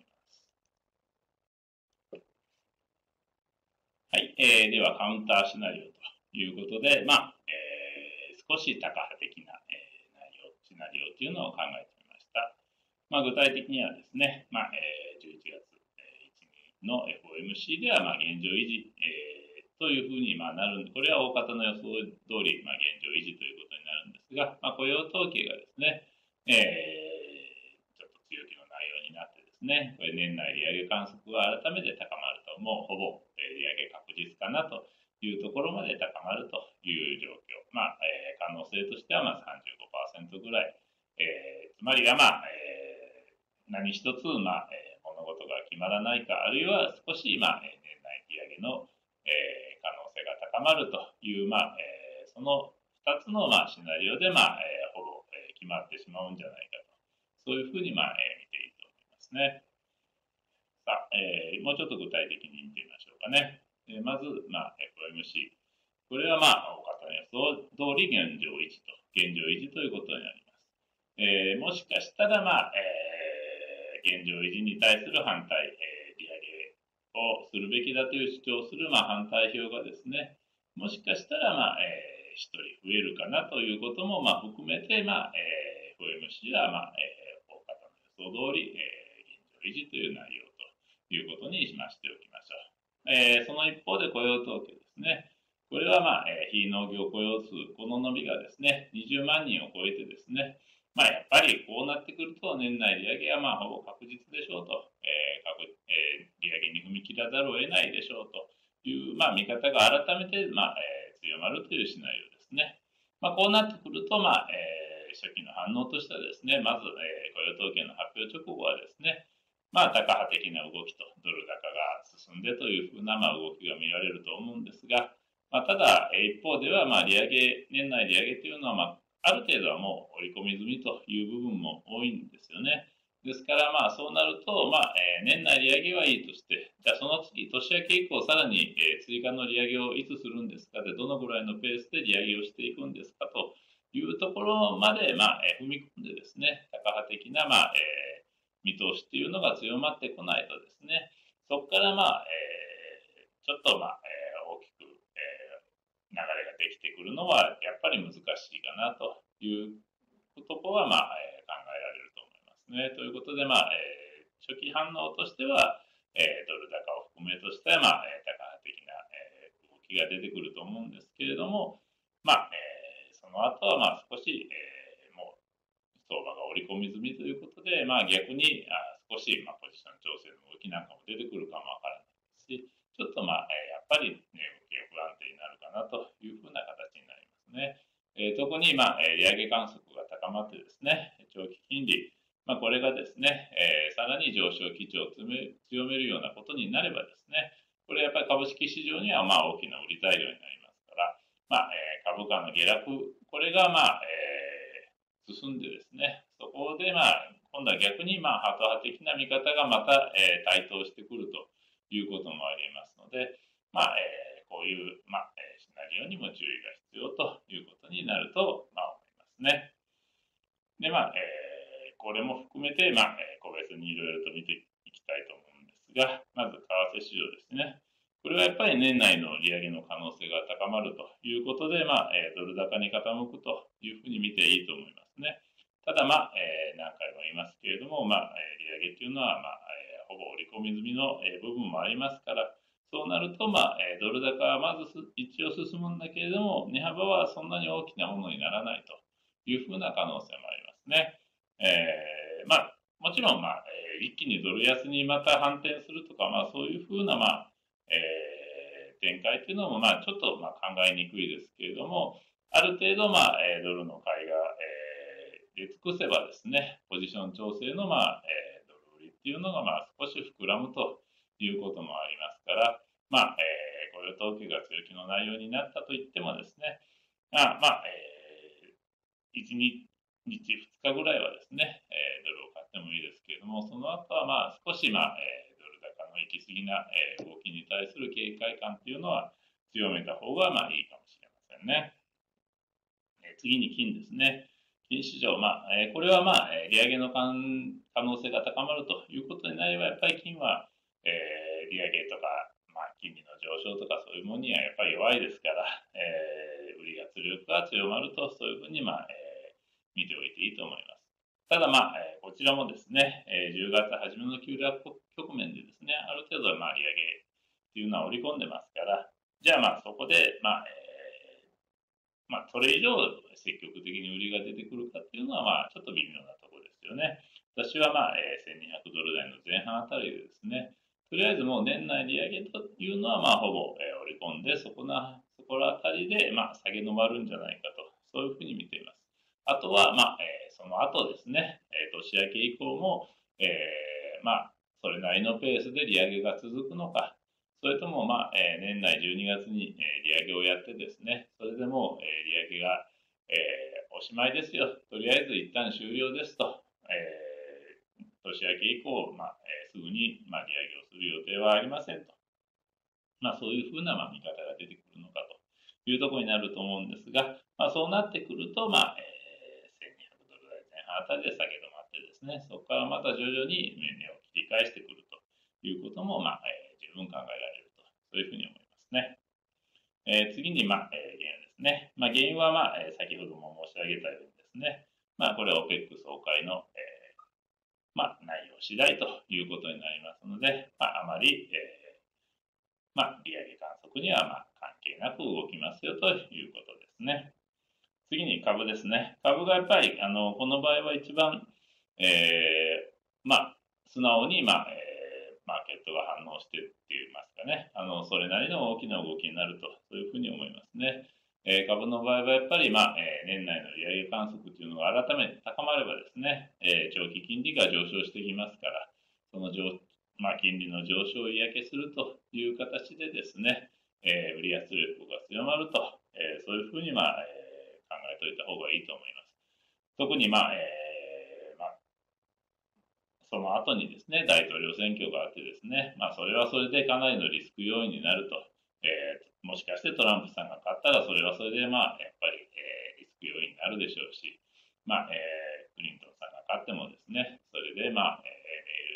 はい、えー、ではカウンターシナリオということで、まあえー、少しタカ派的な、えー、内容、シナリオというのを考えてみました。まあ、具体的にはですね、まあえー、じゅういちがつ、えー、いちにちの エフオーエムシー では、まあ、現状維持、えー、というふうにまあなるんで、これは大方の予想通り、まあ、現状維持ということになるんですが、まあ、雇用統計がですね、えー、ちょっと強気の内容になってですね、これ年内利上げ観測が改めて高まると、もうほぼ利上げ確実かなというところまで高まるという状況。まあ、えー、可能性としてはまあ さんじゅうごパーセント ぐらい。えー、つまりはまあ、えー、何一つ、まあ、えー、物事が決まらないか、あるいは少し、まあ、年内利上げの、えー、可能性が高まるという、まあ、えー、そのふたつの、まあ、シナリオで、まあ、えー、ほぼ、えー、決まってしまうんじゃないかと。そういうふうに、まあ、えー、見ていいと思いますね。さあ、えー、もうちょっと具体的に見てみましょうかね。えー、まず、まあ、エフオーエムシー。これは、まあ、大方の予想通り現状維持と、現状維持ということになります。えー、もしかしたら、まあ、えー、現状維持に対する反対、えー、利上げをするべきだという主張する、まあ、反対票がですね、もしかしたら、まあ、えー、ひとり増えるかなということも、まあ、含めて、まあ、えー、エフオーエムシー は、まあ、えー、大方の予想通り、えー、現状維持という内容ということにしましておきましょう。えー、その一方で雇用統計ですね。これは、まあ、えー、非農業雇用数、この伸びがですね、にじゅうまんにんを超えてですね、まあ、やっぱりこうなってくると、年内利上げはまあほぼ確実でしょうと、えー確えー、利上げに踏み切らざるを得ないでしょうという、まあ、見方が改めて、まあえー、強まるというシナリオですね。まあ、こうなってくると、まあえー、初期の反応としてはですね、まず、えー、雇用統計の発表直後はですね、まあ、タカ派的な動きとドル高が進んでというふうな、まあ、動きが見られると思うんですが、まあ、ただ、一方では、まあ、利上げ、年内利上げというのは、まあ、ある程度はもう織り込み済みという部分も多いんですよね。ですから、まあ、そうなると、まあ、えー、年内利上げはいいとして、じゃあその次、年明け以降、さらに、えー、追加の利上げをいつするんですかで、どのぐらいのペースで利上げをしていくんですかというところまで、まあ、えー、踏み込んでですね、タカ派的な、まあ、えー、見通しっていうのが強まってこないとですね、そこから、まあ、 ちょっと、まあえー、大きく、えー、流れができてくるのはやっぱり難しいかなというところは、まあえー、考えられると思いますね。ということで、まあえー、初期反応としては、えー、ドル高を含めとしては、まあえー、高波的な、えー、動きが出てくると思うんですけれども、まあえー、その後はまあ少し、えー、もう相場が織り込み済みということで、まあ、逆にあ少し、まあ、ポジション調整の動きなんかも出てくるかもわからないですし、ちょっと、まあえー、やっぱり値動きが不安定になるかなというふうな形になりますね。えー、特に、まあ、利上げ観測が高まってですね、長期金利、まあ、これがですね、えー、さらに上昇基調を強めるようなことになればですね、これやっぱり株式市場にはまあ大きな売り材料になりますから、まあえー、株価の下落、これが、まあえー、進んでですね、そこで、まあ、今度は逆に、まあ、ハト派的な見方がまた、えー、台頭してくるということもありますので、まあえー、こういう、まあ、シナリオにも注意が必要ということになると、まあ、思いますね。で、まあえー、これも含めて、まあ、個別にいろいろと見ていきたいと思うんですが、まず為替市場ですね。これはやっぱり年内の利上げの可能性が高まるということで、まあ、ドル高に傾くというふうに見ていいと思いますね。ただ、まあ、えー、何回も言いますけれども、まあ、利上げというのは、まあ、えー、ほぼ織り込み済みの部分もありますから、そうなると、まあ、ドル高はまず一応進むんだけれども、値幅はそんなに大きなものにならないというふうな可能性もありますね。えー、まあ、もちろん、まあ、一気にドル安にまた反転するとか、まあ、そういうふうな、まあ、えー、展開というのも、まあ、ちょっと、まあ、考えにくいですけれども、ある程度、まあ、ドルの買いが、えー、出尽くせばですね、ポジション調整の、まあ、えー、ドル売りっていうのが、まあ、少し膨らむということもありますから、まあ、えー、雇用統計が強気の内容になったといってもですね、まあ、まあ、えー、いちにち、ふつかぐらいはですね、えー、ドルを買ってもいいですけれども、その後は、まあ、少し、まあ、えー、ドル高の行き過ぎな、えー、動きに対する警戒感というのは強めた方が、まあ、いいかもしれませんね。えー、次に金ですね。金市場、まあ、えー、これは、まあ、利上げの可能性が高まるということになれば、やっぱり金は、えー、利上げとか、まあ、金利の上昇とかそういうものにはやっぱり弱いですから、えー、売り圧力が強まると、そういうふうに、まあ、えー、見ておいていいと思います。ただ、まあ、えー、こちらもですね、えー、じゅうがつ初めの急落局面でですね、ある程度、まあ、利上げっていうのは織り込んでますから、じゃあ、まあ、そこで、まあ、えー、まあ、それ以上積極的に売りが出てくるかっていうのは、まあ、ちょっと微妙なところですよね。私は、まあ、えー、せんにひゃくドル台の前半あたりでですね、とりあえずもう年内利上げというのは、まあ、ほぼ、えー、織り込んで、そこな、そこらあたりで、まあ、下げ止まるんじゃないかと、そういうふうに見ています。あとは、まあ、えー、その後ですね、えー、年明け以降も、えー、まあ、それなりのペースで利上げが続くのか、それとも、まあ、えー、年内じゅうにがつに、えー、利上げをやってですね、それでもう、えー、利上げが、えー、おしまいですよ。とりあえず一旦終了ですと。えー、年明け以降、まあえー、すぐに、まあ、利上げをする予定はありませんと。まあ、そういうふうな、まあ、見方が出てくるのかというところになると思うんですが、まあ、そうなってくると、まあえー、せんにひゃくドル台前半あたりで下げ止まってですね、そこからまた徐々に値を切り返してくるということも、まあえー、十分考えられると、そういうふうに思いますね。えー、次に、まあえー、原油ですね。まあ、原油は、まあえー、先ほども申し上げたようにですね、まあ、これは オペック 総会の、えーまあ、内容次第ということになりますので、まあ、あまり、えーまあ、利上げ観測には、まあ、関係なく動きますよということですね。次に株ですね。株がやっぱり、あの、この場合は一番、えー、まあ、素直に、まあ、えー、マーケットが反応してって言いますかね、あの、それなりの大きな動きになると、そういうふうに思いますね。えー、株の場合はやっぱり、まあ、えー、年内の利上げ観測というのが改めて高まればですね、えー、長期金利が上昇してきますから、その上、まあ、金利の上昇を嫌気するという形でですね、えー、売り圧力が強まると、えー、そういうふうに、まあ、えー、考えておいた方がいいと思います。特に、まあ、えー、まあ、その後にですね、大統領選挙があってですね、まあ、それはそれでかなりのリスク要因になると、えー、もしかしてトランプさんが勝ったら、それはそれで、まあ、やっぱり、えー、リスク要因になるでしょうし、まあ、えー、クリントンさんが勝ってもですね、それで、まあ、えー、メールに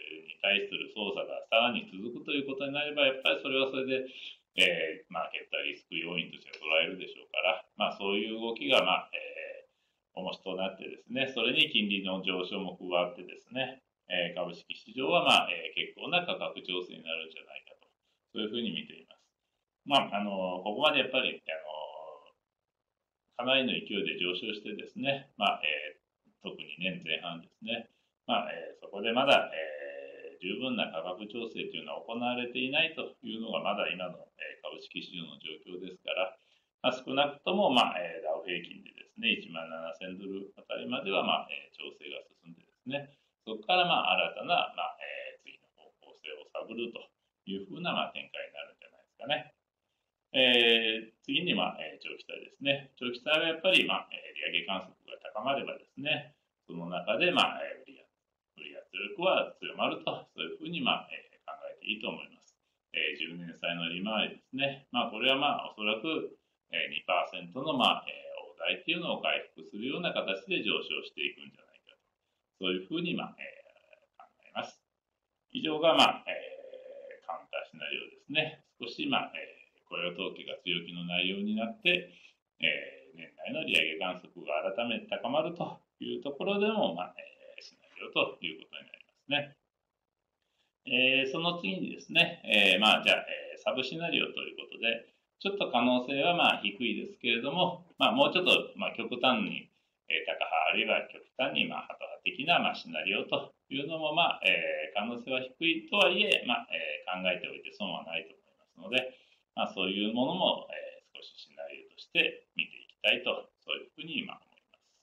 対する捜査がさらに続くということになれば、やっぱりそれはそれで、えー、マーケットはリスク要因として捉えるでしょうから、まあ、そういう動きが、まあ、えー、重しとなってですね、それに金利の上昇も加わってですね、えー、株式市場は、まあ、えー、結構な価格調整になるんじゃないかと、そういうふうに見ています。まあ、あの、ここまでやっぱり、あの、かなりの勢いで上昇してですね、まあ、えー、特に年前半ですね、まあ、えー、そこでまだ、えー十分な価格調整というのは行われていないというのがまだ今の株式市場の状況ですから、まあ、少なくとも、まあ、ダウ平均でですね、いちまんななせんドルあたりまでは、まあ、調整が進んでですね、そこからまあ新たな、まあ、次の方向性を探るというふうな、まあ、展開になるんじゃないですかね。えー、次に、まあ、長期債ですね。長期債はやっぱり、まあ、利上げ観測が高まればですね、その中で、まあ、売り売り圧力は強まると、そういうふうに、まあえー、考えていいと思います。えー、じゅうねん債の利回りですね。まあ、これは、まあ、おそらく、えー、にパーセント の、まあえー、大台っていうのを回復するような形で上昇していくんじゃないかと、そういうふうに、まあえー、考えます。以上が、まあえー、カウンターシナリオですね。少し、まあえー、雇用統計が強気の内容になって、えー、年内の利上げ観測が改めて高まるというところでも、まあえーシナリオということになりますね。えー、その次にですね、えー、まあじゃあ、えー、サブシナリオということで、ちょっと可能性はまあ低いですけれども、まあもうちょっとまあ極端に、えー、高派あるいは極端にまあハト派的なまあシナリオというのもまあ、えー、可能性は低いとはいえ、まあえー、考えておいて損はないと思いますので、まあそういうものも、えー、少しシナリオとして見ていきたいと、そういうふうに今思います。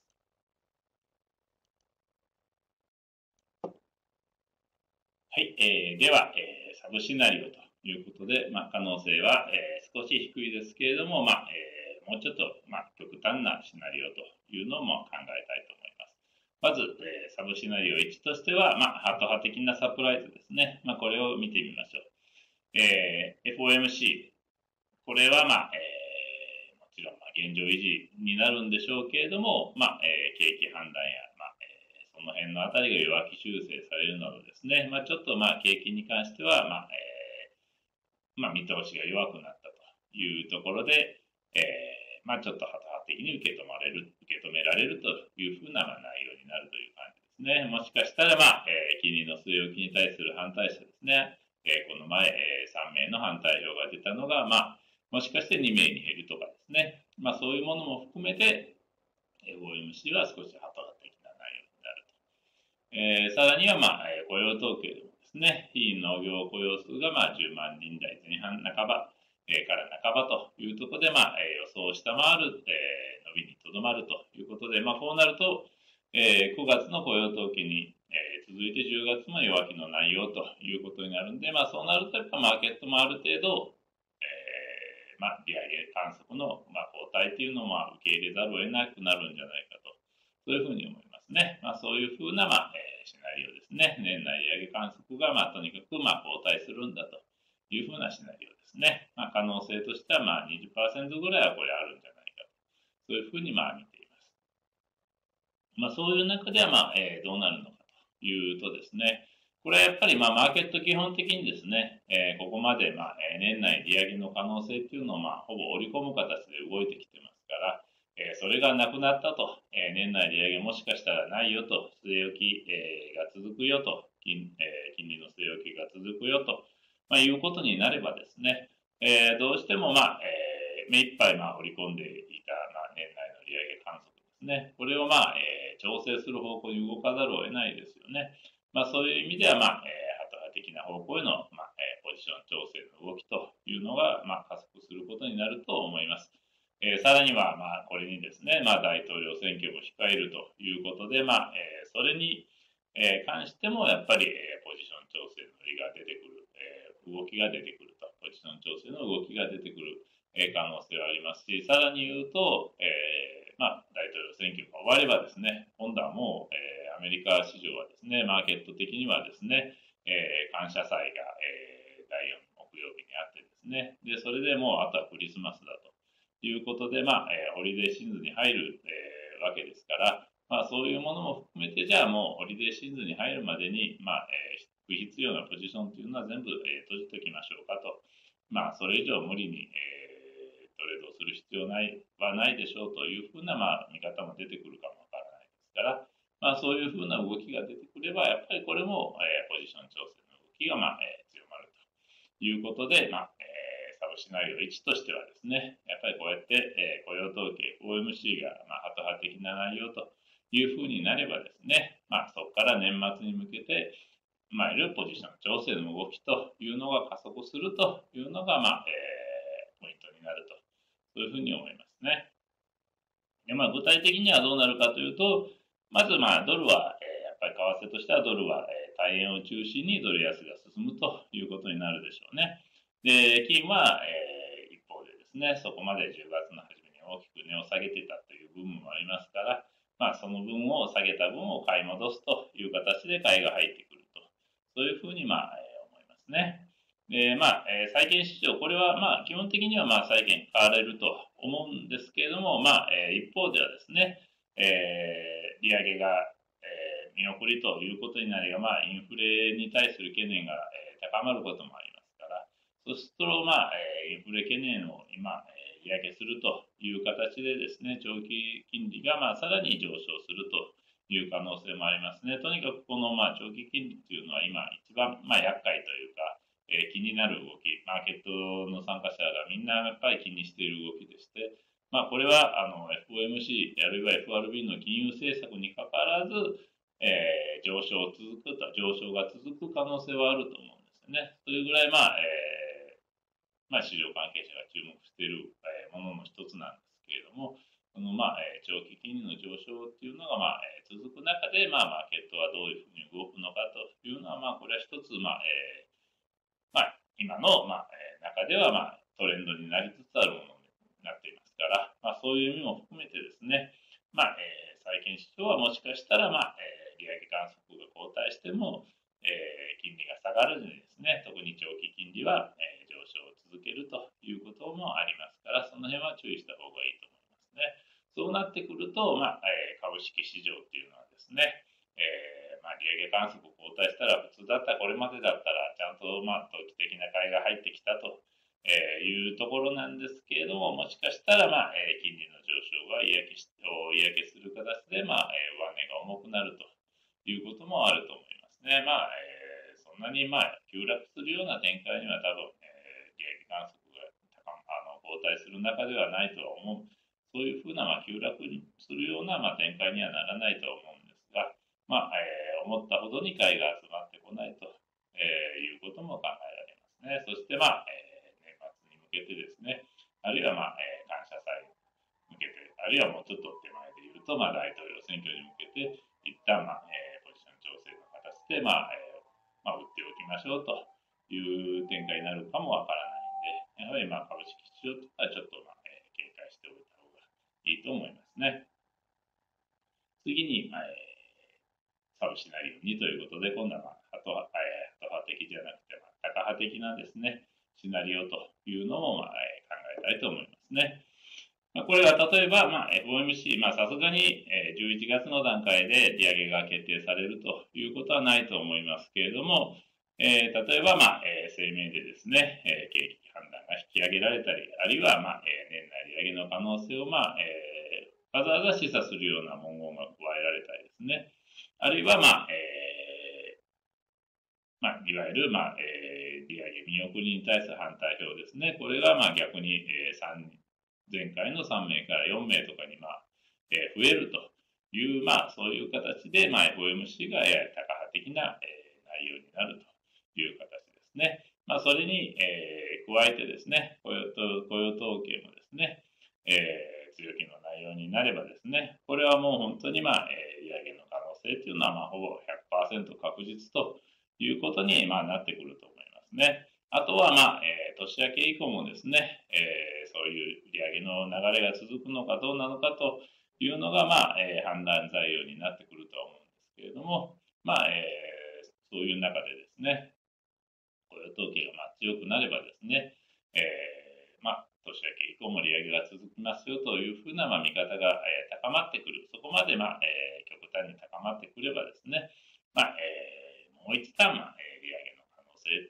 はい、えー、では、えー、サブシナリオということで、まあ、可能性は、えー、少し低いですけれども、まあえー、もうちょっと、まあ、極端なシナリオというのも考えたいと思います。まず、えー、サブシナリオいちとしては、まあ、ハート派的なサプライズですね。まあ、これを見てみましょう。えー、エフオーエムシー、これは、まあえー、もちろん、まあ、現状維持になるんでしょうけれども、まあえー、景気判断や、まあその辺のあたりが弱気修正されるなどですね、まあ、ちょっとまあ景気に関しては、まあえーまあ、見通しが弱くなったというところで、えーまあ、ちょっとハト派的に受け止まれる、受け止められるというふうなまあ内容になるという感じですね。もしかしたら、まあえー、金利の据え置きに対する反対者ですね、えー、この前、えー、さんめいの反対票が出たのが、まあ、もしかしてにめいに減るとかですね、まあ、そういうものも含めて、エフオーエムシー は少しハト派的な内容になると。えー、さらには、まあ、雇用統計でもですね、非農業雇用数が、まあ、じゅうまんにん台前半半ば、えー、から半ばというところで、まあ、予想を下回る、えー、伸びにとどまるということで、まあ、こうなると、えー、くがつの雇用統計に、えー、続いてじゅうがつも弱気の内容ということになるんで、まあ、そうなると、やっぱマーケットもある程度、えー、まあ、利上げ観測の、まあ、後退というのを、まあ、受け入れざるを得なくなるんじゃないかと、そういうふうに思いますね。まあ、そういうふうな、まあ、えー、シナリオですね。年内利上げ観測が、まあ、とにかく、まあ、後退するんだというふうなシナリオですね。まあ、可能性としては、まあ、にじゅっパーセントぐらいはこれあるんじゃないかと。そういうふうに、まあ、見ています。まあ、そういう中では、まあ、えー、どうなるのかというとですね、これはやっぱり、まあ、マーケット基本的にですね、えー、ここまで、まあ、年内利上げの可能性っていうのを、まあ、ほぼ織り込む形で動いてきてますから、えー、それがなくなったと、えー、年内利上げもしかしたらないよと、据え置き、えー、が続くよと、金,、えー、金利の据え置きが続くよと、まあ、いうことになればですね、えー、どうしても、まあ、えー、目いっぱい、まあ、織り込んでいた、まあ、年内の利上げ観測ですね、これを、まあ、えー、調整する方向に動かざるを得ないですよね。まあ、そういう意味では、まあ、えー、ハト派的な方向への、まあえー、ポジション調整の動きというのが、まあ、加速することになると思います。えー、さらには、まあ、これにですね、まあ、大統領選挙も控えるということで、まあ、えー、それに、えー、関しても、やっぱり、えー、ポジション調整の利が出てくる、えー、動きが出てくると、ポジション調整の動きが出てくる、えー、可能性はありますし、さらに言うと、えー、まあ、大統領選挙が終わればですね、今度はもう、えー、アメリカ市場はですね、マーケット的にはですね、えー、感謝祭が、えー、だいよん木曜日にあってですね、で、それでもうあとはクリスマスだということで、まあ、えー、ホリデーシーズンに入る、えー、わけですから、まあ、そういうものも含めて、じゃあもうホリデーシーズンに入るまでに、まあ、えー、低不必要なポジションというのは全部、えー、閉じておきましょうかと。まあ、それ以上無理に、えー、トレードをする必要ないはないでしょうというふうな、まあ、見方も出てくるかもわからないですから、まあ、そういうふうな動きが出てくれば、やっぱりこれも、えー、ポジション調整の動きが、まあえー、強まるということで、まあえー、サブシナリオいちとしてはですね、やっぱりこうやって、えー、雇用統計 オーエムシー が、まあ、ハト派的な内容というふうになればですね、まあ、そこから年末に向けて、まあ、いるポジション調整の動きというのが加速するというのが、まあえー、ポイントになると、そういうふうに思いますね。でまあ、具体的にはどうなるかというと、まず、まあ、ドルは、えー、やっぱり為替としてはドルは、えー、大円を中心にドル安が進むということになるでしょうね。で、金は、えー、一方でですね、そこまでじゅうがつの初めに大きく値を下げていたという部分もありますから、まあ、その分を下げた分を買い戻すという形で買いが入ってくると。そういうふうに、まあ、えー、思いますね。で、まあ、えー、債券市場、これは、まあ、基本的には、まあ、債券買われると思うんですけれども、まあ、えー、一方ではですね、えー、利上げが、えー、見送りということになりが、まあ、インフレに対する懸念が、えー、高まることもありますから、そうすると、まあ、えー、インフレ懸念を今、えー、利上げするという形でですね、長期金利が、まあ、さらに上昇するという可能性もありますね。とにかくこの、まあ、長期金利というのは今一番、まあ、厄介というか、えー、気になる動き、マーケットの参加者がみんなやっぱり気にしている動きでして、まあ、これはあの エフオーエムシー、あるいは エフアールビー の金融政策にかかわらず、えー、上昇続くと、上昇が続く可能性はあると思うんですよね。それぐらい、まあ、えー、まあ、市場関係者が注目している、えー、ものの一つなんですけれども、この、まあ、えー、長期金利の上昇っていうのが、まあ、えー、続く中で、まあ、マーケットはどういうふうに動くのかというのは、まあ、これは一つ、まあ、えーまあ、今の、まあ、えー、中では、まあ、トレンドになりつつあるものになっていますから、まあ、そういう意味も含めてですね、まあ、えー、債券市場はもしかしたら、まあ、えー、利上げ観測が後退しても、えー、金利が下がらずにですね、特に長期金利は、えー、上昇を続けるということもありますから、その辺は注意した方がいいと思いますね。そうなってくると、まあ、えー、株式市場っていうのはですね、えーまあ、利上げ観測後退したら普通だったらこれまでだったらちゃんと、まあ、投機的な買いが入ってきたというところなんですけれども、もしかしたら、まあ、金利の上昇が嫌気し嫌気する形で、まあ、上値が重くなるということもあると思いますね。まあ、えー、そんなに、まあ、急落するような展開には多分、えー、利上げ観測が高あの後退する中ではないとは思う。そういうふうな、まあ、急落するような、まあ、展開にはならないと思うんですが、まあえー、思ったほどに買いが集まってこないと、えー、いうことも考えられますね。そして、まあえー、年末に向けてですね、あるいは、まあえー、感謝祭に向けて、あるいはもうちょっと手前で言うと、まあ、大統領選挙に向けて、一旦、まあえー、ポジション調整の形で、まあえーまあ、売っておきましょうという展開になるかもわからないんで、やはり、まあ、株式市場とはちょっと、まあえー、警戒しておいた方がいいと思いますね。次に、まあえーサブシナリオにということで、今度は、まあ、ハト派、えー、ハト派的じゃなくて、まあ、タカ派的なですね、シナリオというのも、まあえー、考えたいと思いますね。まあ、これは例えば、まあ、エフオーエムシー、まあ、さすがに、えー、じゅういちがつの段階で利上げが決定されるということはないと思いますけれども、えー、例えば、まあえー、声明でですね、えー、景気判断が引き上げられたり、あるいは、まあえー、年内利上げの可能性を、まあえー、わざわざ示唆するような文言が加えられたりですね、あるいは、まあ、えー、まあ、いわゆる、まあ、えー、利上げ見送りに対する反対票ですね。これが、まあ、逆に、えー、さん前回のさんめいからよんめいとかに、まあ、えー、増えるという、まあ、そういう形で、まあ、エフオーエムシー が、えー、タカ派的な、えー、内容になるという形ですね。まあ、それに、えー、加えてですね、雇用と、雇用統計もですね、えー、強気の内容になればですね、これはもう本当に、まあ、えー、利上げの可能性というのは、まあ、ほぼ ひゃくパーセント 確実ということに、まあ、なってくると思いますね。あとは、まあ、えー、年明け以降もですね、えー、そういう利上げの流れが続くのかどうなのかというのが、まあ、えー、判断材料になってくるとは思うんですけれども、まあ、えー、そういう中でですね、雇用統計がまあ強くなればですね、えー、まあ、年明け以降も利上げが続きますよというふうな、まあ、見方が、えー、高まってくる。そこまで、まあえー、極端に高まってくればですね、まあえー、もう一旦、まあ、利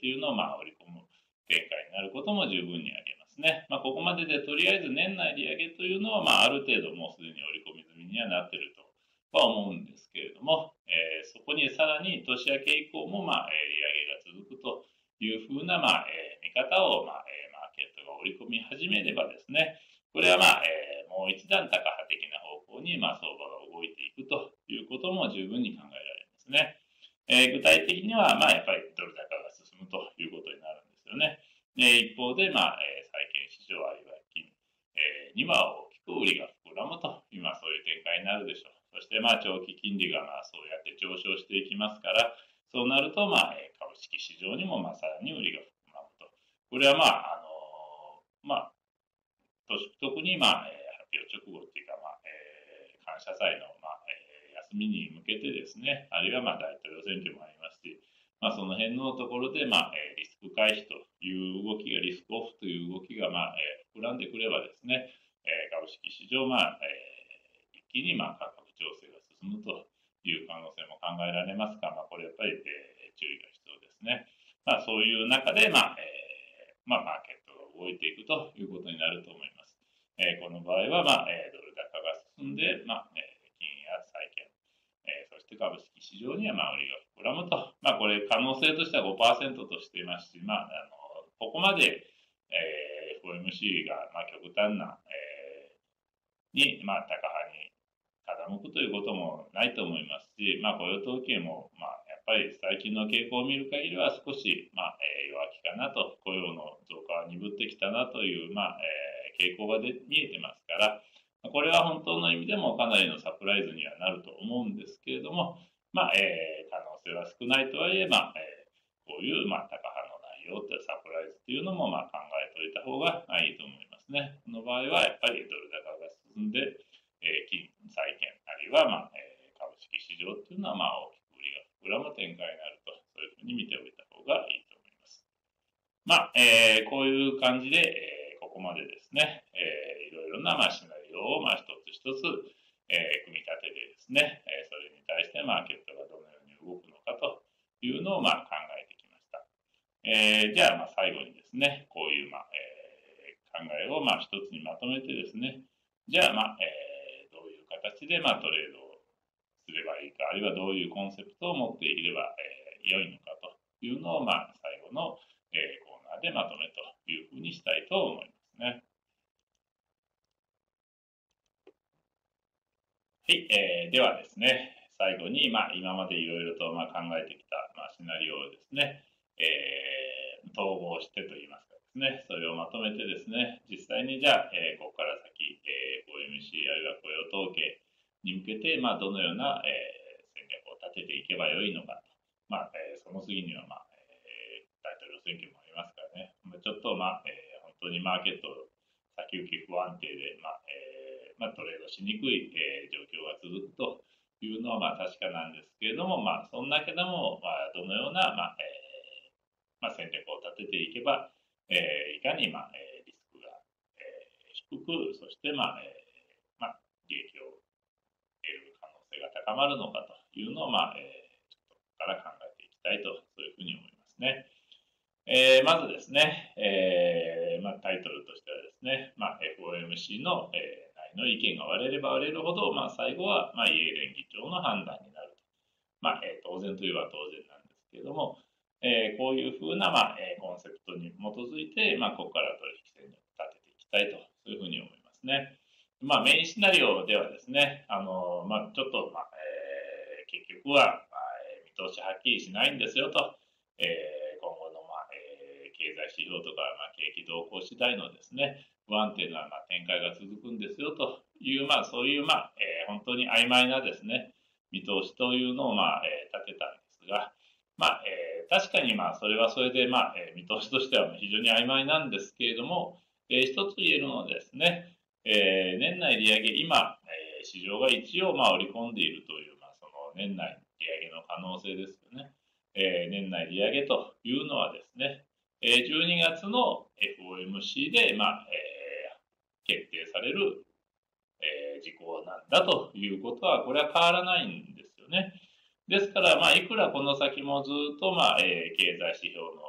っていうのをまあ織り込む展開になることも十分にありますね。まあ、ここまででとりあえず年内利上げというのは、まあ、ある程度もうすでに織り込み済みにはなっているとは思うんですけれども、えー、そこにさらに年明け以降も、まあ、利上げが続くというふうな、まあえー、見方を、まあえー、マーケットが織り込み始めればですね、これは、まあえー、もう一段高派的な方向に、まあ、相場が動いていくということも十分に考えられますね。えー、具体的には、まあ、やっぱりドル高が進むということになるんですよね。で一方で、まあえー、債券市場あるいは金、えー、には大きく売りが膨らむという、まあ、そういう展開になるでしょう。そして、まあ、長期金利がまあそうやって上昇していきますから、そうなると、まあ、株式市場にもまあさらに売りが膨らむと。これは、まああのー、まあ、特に、まあ、発表直後っていうか、まあえー、感謝祭の、まあえー、休みに向けてですね、あるいは、まあ、大統領選挙もありますし、まあ、その辺のところで、まあ、リスク回避という動きが、リスクオフという動きが、まあ、膨らんでくればですね、株式市場、まあ、一気に、まあ、価格調整が進むという可能性も考えられますが、まあ、これやっぱり、えー、注意が必要ですね。まあ、そういう中で、まあ、えー、まあ、マーケットが動いていくということになると思います。えー、この場合は、まあ、えー、ドル高が進んで、まあ、えー、金や債券、えー、そして株式市場には、まあ、売りが膨らむと。まあ、これ、可能性としては ごパーセント としていますし、まあ、あの、ここまで、えー、エフオーエムシー が、まあ、極端な、えー、に、まあ、高派に傾くということもないと思いますし、まあ、雇用統計も、まあ、やっぱり最近の傾向を見る限りは少し、まあ、えー、弱気かなと、雇用の増加は鈍ってきたなという、まあ、えー、傾向がで見えてますから、これは本当の意味でもかなりのサプライズにはなると思うんですけれども、まあ、えー、可能性は少ないとはいえ、まあ、えー、こういう、まあ、高派の内容というサプライズというのも、まあ、考えておいた方がいいと思いますね。この場合は、やっぱりドル高が進んで、えー、金、債券、あるいは、まあえー、株式市場というのは、まあ、大きく売りが膨らむ展開になると、そういうふうに見ておいた方がいいと思います。まあ、えー、こういう感じで、えー、ここまでですね、えー、いろいろな、まあ、シナリオを、まあ、一つ一つ、えー、組み立ててですね、えー、それに対してマーケットがどのように動くのかというのを、まあ、考えてきました。えー、じゃあ、まあ、最後にですね、こういう、まあえー、考えを、まあ、一つにまとめてですね、じゃあ、まあえー、どういう形で、まあ、トレードをすればいいか、あるいはどういうコンセプトを持っていれば、えー、良いのかというのを、まあ、最後の、えー、コーナーでまとめというふうにしたいと思いますね。はい、えー、ではですね、最後に、まあ、今までいろいろと、まあ、考えてきた、まあ、シナリオをですね、えー、統合してといいますかですね、それをまとめてですね、実際にじゃあ、えー、ここから先、えー、エフオーエムシー あるいは雇用統計に向けて、まあ、どのような、えー、戦略を立てていけばよいのかと。まあ、えー、その次には、まあ、えー、大統領選挙もありますからね、ちょっと、まあ、えー、本当にマーケット先行き不安定で、まあ、えー、まあ、トレードしにくい、えー、状況が続くというのは、まあ、確かなんですけれども、まあ、そんだけでも、まあ、どのような、まあ、えー、まあ、戦略を立てていけば、えー、いかに、まあ、えー、リスクが、えー、低く、そして、まあ、えー、まあ、利益を得る可能性が高まるのかというのを、まあ、えー、ちょっとここから考えていきたいと、そういうふうに思いますね。えー、まずですね、えーまあ、タイトルとしてはですね、まあ、エフオーエムシー の、えー、内の意見が割れれば割れるほど、まあ、最後は、まあ、イエレン議長の判断になると。まあえー、当然といえば当然なんですけれども、えー、こういうふうな、まあえー、コンセプトに基づいて、まあ、ここから取引戦略を立てていきたいと、そういうふうに思いますね。まあ、メインシナリオではですね、あのまあ、ちょっと、まあえー、結局は、まあ、見通しはっきりしないんですよと、えー、今後の、まあえー、経済指標とか、まあ、景気動向次第のですね、不安定な、まあ、展開が続くんですよという、まあ、そういう、まあえー、本当に曖昧なですね、見通しというのを、まあえー、立てたんですが、まあえー、確かに、まあ、それはそれで、まあえー、見通しとしては非常に曖昧なんですけれども、えー、一つ言えるのはですね、えー、年内利上げ、今、えー、市場が一応、まあ、織り込んでいるという、まあ、その年内利上げの可能性ですよね。えー、年内利上げというのはですね、えー、じゅうにがつの エフオーエムシー で、まあえー、決定される、えー、事項なんだということは、これは変わらないんですよね。ですから、まあ、いくらこの先もずっと、まあえー、経済指標の、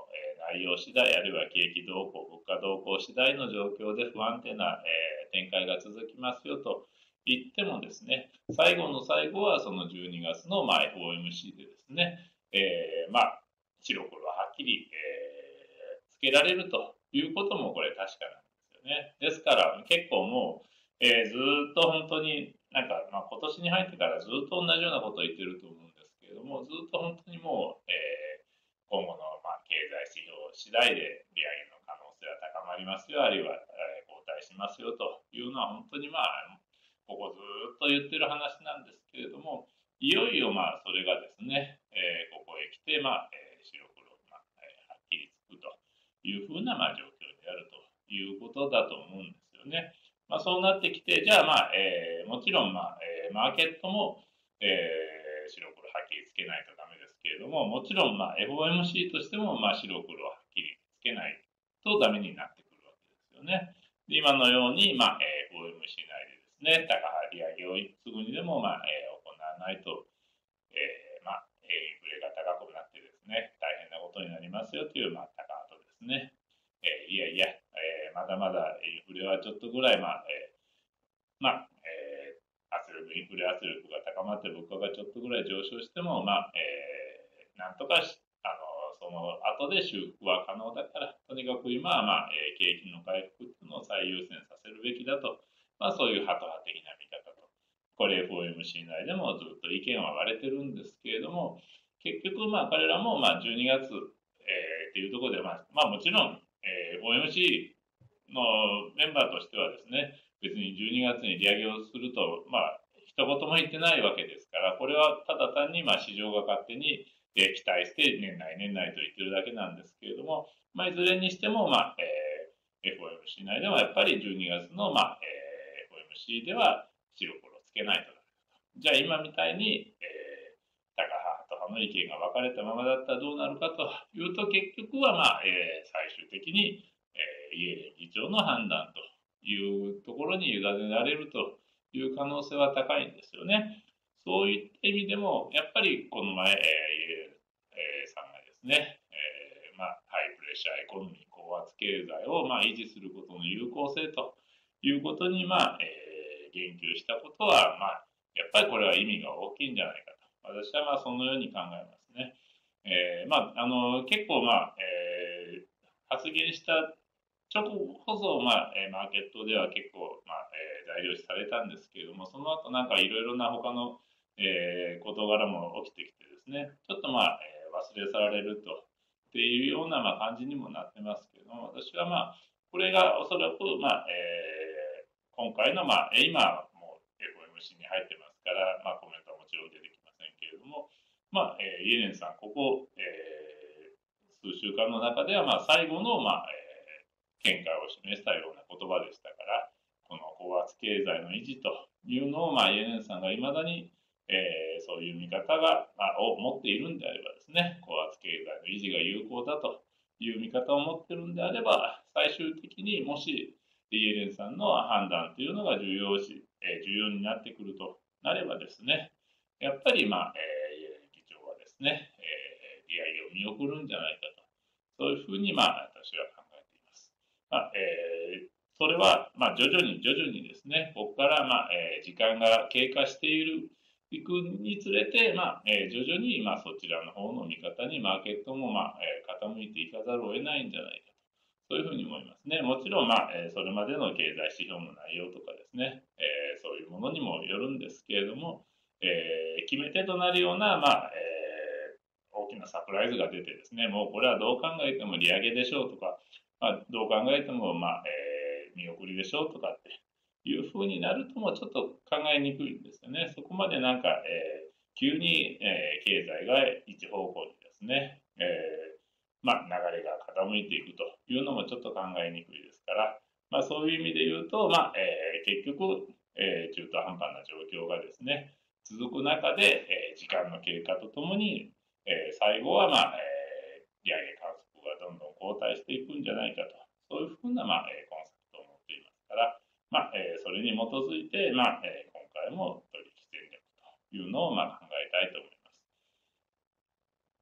内容次第、あるいは景気動向、物価動向次第の状況で不安定な、えー、展開が続きますよと言ってもですね、最後の最後はそのじゅうにがつの、まあ、エフオーエムシー でですね、えー、まあ、白黒はっきり、えー、つけられるということもこれ確かなんですよね。ですから結構もう、えー、ずっと本当になんか、まあ、今年に入ってからずっと同じようなことを言ってると思うんですけれども、ずっと本当にもう、えー、今後の、まあ、経済指標次第で利上げの可能性は高まりますよ、あるいは、えー、後退しますよというのは本当にまあ、ここずっと言ってる話なんですけれども、いよいよまあそれがですね、えー、ここへ来て、まあえー、白黒、まあえー、はっきりつくというふうなまあ状況であるということだと思うんですよね。まあ、そうなってきて、じゃあ、まあえー、もちろん、まあえー、マーケットも、えー、白黒はっきりつけないとダメですけれども、もちろん、まあ、エフオーエムシー としても、まあ、白黒はっきりつけないとダメになってくるわけですよね。で今のように、まあ、エフオーエムシー 内でですね、高利上げをすぐにでも、まあえー、行わないと、えーまあ、インフレが高くなってですね、大変なことになりますよという、まあ、高とですね、えー、いやいや、えー、まだまだインフレはちょっとぐらい、まあ、えー、まあ、えー、圧力、インフレ圧力が高まって物価がちょっとぐらい上昇しても、まあ、えー、なんとかし、あの、その後で修復は可能だから、とにかく今は、まあ、えー、景気の回復っていうのを最優先させるべきだと、まあ、そういうハト派的な見方と、これ エフオーエムシー 内でもずっと意見は割れてるんですけれども、結局、まあ、彼らも、まあ、じゅうにがつ、えー、っていうところで、まあ、まあ、もちろん、えー、エフオーエムシー のメンバーとしてはですね、別にじゅうにがつに利上げをすると、まあ、一言も言ってないわけですから、これはただ単に、まあ、市場が勝手に、えー、期待して、年内、年内と言ってるだけなんですけれども、まあ、いずれにしても、まあ、えー、エフオーエムシー 内ではやっぱりじゅうにがつの、まあ、えー、エフオーエムシー では白黒つけないと。じゃあ今みたいに、えー、タカ派と派の意見が分かれたままだったらどうなるかというと、結局は、まあ、えー、最終的に、えー、イエレン議長の判断というところに委ねられるという可能性は高いんですよね。そういった意味でも、やっぱりこの前、えー、イエレン、えー、さんがですね、えーまあ、ハイプレッシャーエコノミー、高圧経済を、まあ、維持することの有効性ということに、まあえー、言及したことは、まあ、やっぱりこれは意味が大きいんじゃないかと。私はまあそのように考えますね。えー、まあ、あの、結構まあ、えー、発言した直後こそ、まあ、えー、マーケットでは結構、まあ、えー、材料視されたんですけれども、その後なんかいろいろな他の、えー、事柄も起きてきてですね、ちょっとまあ、えー、忘れ去られると、っていうような、まあ、感じにもなってますけれども、私はまあ、これがおそらく、まあ、えー、今回の、まあ、今、もう エフオーエムシー に入ってますから、まあ、コメントはもちろん出てきませんけれども、まあ、えー、イエレンさん、ここ、えー、数週間の中では、まあ、最後の、まあ、えー、見解を示したような言葉でしたから、この高圧経済の維持というのを、まあ、イエレンさんがいまだに、えー、そういう見方が、まあ、を持っているんであればですね、高圧経済の維持が有効だという見方を持っているんであれば、最終的にもし、イエレンさんの判断というのが重要し、えー、重要になってくるとなればですね、やっぱり、まあ、えー、イエレン議長はですね、えー、利上げを見送るんじゃないかと、そういうふうに、まあ、私は考えています。まあえー、それは、まあ、徐々に徐々にですね、ここから、まあえー、時間が経過している、いくにつれて、まあえー、徐々に、まあ、そちらの方の見方にマーケットも、まあえー、傾いていかざるを得ないんじゃないかと、そういうふうに思いますね。もちろん、まあえー、それまでの経済指標の内容とかですね、えー、そういうものにもよるんですけれども、えー、決め手となるような、まあえー、大きなサプライズが出てですね、もうこれはどう考えても利上げでしょうとか、まあ、どう考えても、まあえー、見送りでしょうとかっていうふうになるともちょっと考えにくいんですよね。そこまでなんか、えー、急に、えー、経済が一方向にですね、えー、まあ、流れが傾いていくというのもちょっと考えにくいですから、まあ、そういう意味で言うと、まあえー、結局、えー、中途半端な状況がですね、続く中で、えー、時間の経過とともに、えー、最後は、まあえー、利上げ観測がどんどん後退していくんじゃないかと、そういうふうな、まあえー、コンセプトを持っていますから、まあえー、それに基づいて、まあえー、今回も取引戦略というのを、まあ、考えたいと思います。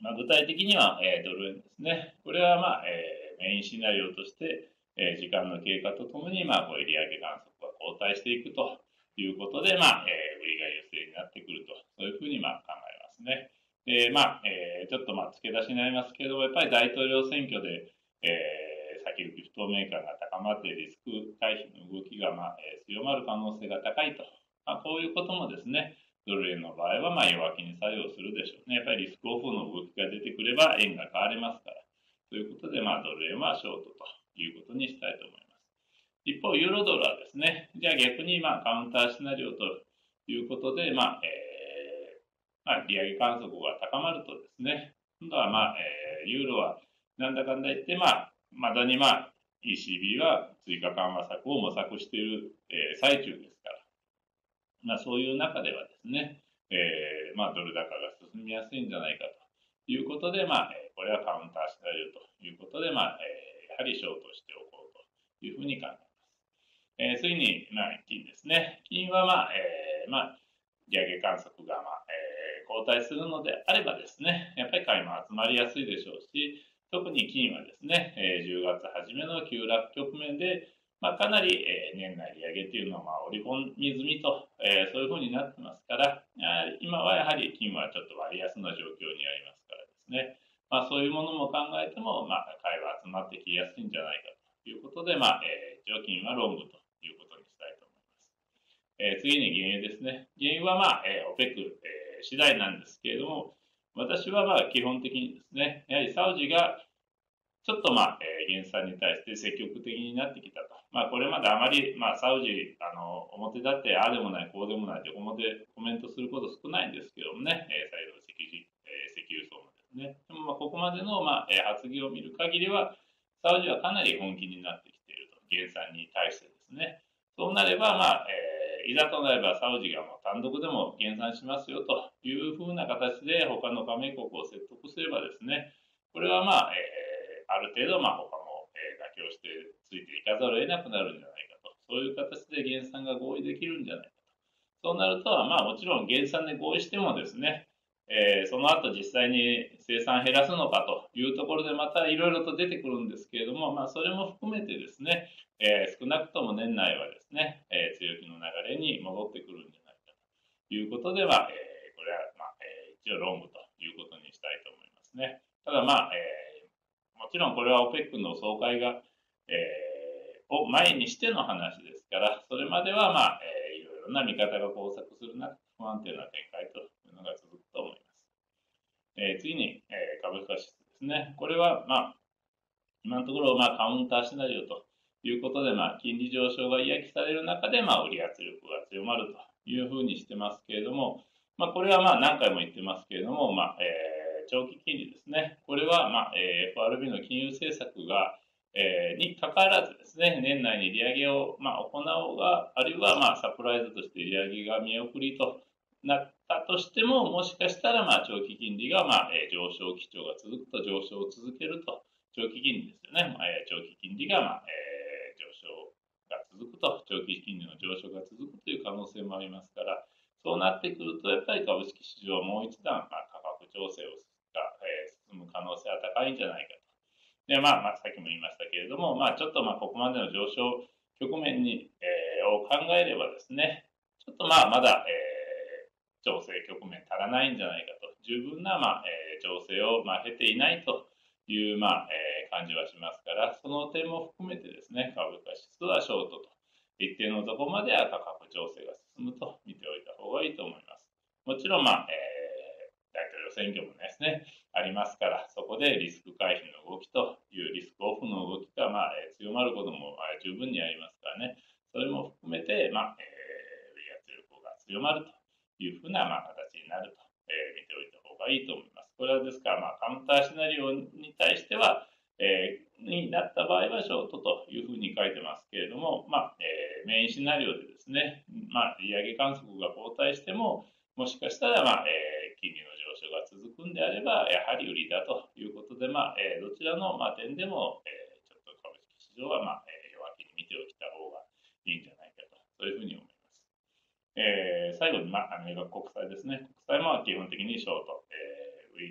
まあ、具体的には、えー、ドル円ですね。これは、まあえー、メインシナリオとして、えー、時間の経過とともに、まあ、こういう利上げ観測が後退していくということで、まあえー、売りが優勢になってくると、そういうふうに、まあ、考えますね。で、まあえー、ちょっとまあ付け出しになりますけれども、やっぱり大統領選挙で、えー、先行き不透明感が高まってリスク回避の動きが、まあえー、強まる可能性が高いと、まあ、こういうこともですね、ドル円の場合はまあ弱気に作用するでしょうね。やっぱりリスクオフの動きが出てくれば円が変わりますから。ということで、まあ、ドル円はショートということにしたいと思います。一方、ユーロドルはですね、じゃあ逆にまあカウンターシナリオということで、まあえーまあ、利上げ観測が高まるとですね、今度は、まあえー、ユーロはなんだかんだ言って、まあ、まだに、まあ、イーシービー は追加緩和策を模索している、えー、最中ですから、まあ、そういう中ではですね、えーまあ、ドル高が進みやすいんじゃないかということで、まあ、これはカウンターシナリオということで、まあ、やはりショートしておこうというふうに考えます。えー、次に、まあ、金ですね。金は、まあ、えー、まあ、利上げ観測が、まあ、えー、後退するのであればですね、やっぱり買いも集まりやすいでしょうし、特に金はですね、えー、じゅうがつ初めの急落局面で、まあ、かなり、えー、年内利上げというのは、まあ、織り込み済みと、えー、そういうふうになってますから、今はやはり金はちょっと割安な状況にありますからですね、まあ、そういうものも考えても、まあ、買いは集まってきやすいんじゃないかということで、まあ、えー、一応金はロングということにしたいと思います。えー、次に原油ですね。原油は、まあえー、オペック、えー、次第なんですけれども、私はまあ基本的にですね、やはりサウジがちょっとまあ、えー、減産に対して積極的になってきたと。まあ、これまであまり、まあ、サウジ、あの、表立って、ああでもない、こうでもないって表コメントすること少ないんですけどもね、えー、再度石油、えー、石油層もですね。でもまあ、ここまでの、まあ、えー、発言を見る限りは、サウジはかなり本気になってきていると。減産に対してですね。そうなれば、まあ、えー、いざとなればサウジがもう単独でも減産しますよというふうな形で他の加盟国を説得すればですね、これはまあ、えーある程度、まあ、他も、えー、妥協してついていかざるを得なくなるんじゃないかと。そういう形で減産が合意できるんじゃないかと。そうなると、まあ、もちろん減産で合意してもですね、えー、その後実際に生産減らすのかというところでまたいろいろと出てくるんですけれども、まあ、それも含めてですね、えー、少なくとも年内はですね、えー、強気の流れに戻ってくるんじゃないかということでは、えー、これは、まあえー、一応ロングということにしたいと思いますね。ただまあ、えーもちろんこれは オペック の総会が、えー、を前にしての話ですから、それまでは、まあえー、いろいろな見方が交錯する中、不安定な展開というのが続くと思います。えー、次に、えー、株価指数ですね。これは、まあ、今のところ、まあ、カウンターシナリオということで、まあ、金利上昇が嫌気される中で、まあ、売り圧力が強まるというふうにしてますけれども、まあ、これはまあ何回も言ってますけれども、まあえー長期金利ですね。これは、まあ、エフアールビー の金融政策が、えー、にかかわらずですね、年内に利上げを、まあ、行おうが、あるいは、まあ、サプライズとして利上げが見送りとなったとしても、もしかしたら、まあ、長期金利が、まあ、えー、上昇基調が続くと、上昇を続けると、長期金利ですよね。まあ、長期金利が、まあえー、上昇が続くと、長期金利の上昇が続くという可能性もありますから、そうなってくると、やっぱり株式市場もう一段、まあ、価格調整をが、えー、進む可能性は高いんじゃないかと。で、まあ、まあ、さっきも言いましたけれども、まあ、ちょっとまあ、ここまでの上昇局面に、えー、を考えればですね、ちょっとまあ、まだ、えー、調整局面足らないんじゃないかと。十分な、まあ、えー、調整を、まあ、経ていないという、まあ、えー、感じはしますから、その点も含めてですね、株価指数はショートと。一定のところまでは価格調整が進むと見ておいた方がいいと思います。もちろん、まあ、えー、大統領選挙もですね、ありますから、そこでリスク回避の動きというリスクオフの動きが、まあ、強まることも十分にありますからね、それも含めて、まあ、えー、売り圧力が強まるというふうな、まあ、形になると、えー、見ておいた方がいいと思います。これはですから、まあ、カウンターシナリオに対しては、えー、になった場合はショートというふうに書いてますけれども、まあえー、メインシナリオでですね、まあ、利上げ観測が後退しても、もしかしたら、まあえー、金利の上昇が続くんであれば、やはり売りだということで、まあえー、どちらの、まあ、点でも、えー、ちょっと株式市場は、まあえー、弱気に見ておきた方がいいんじゃないかと、そういうふうに思います。えー、最後に、まあ、アメリカ国債ですね。国債も基本的にショート、えー、売りと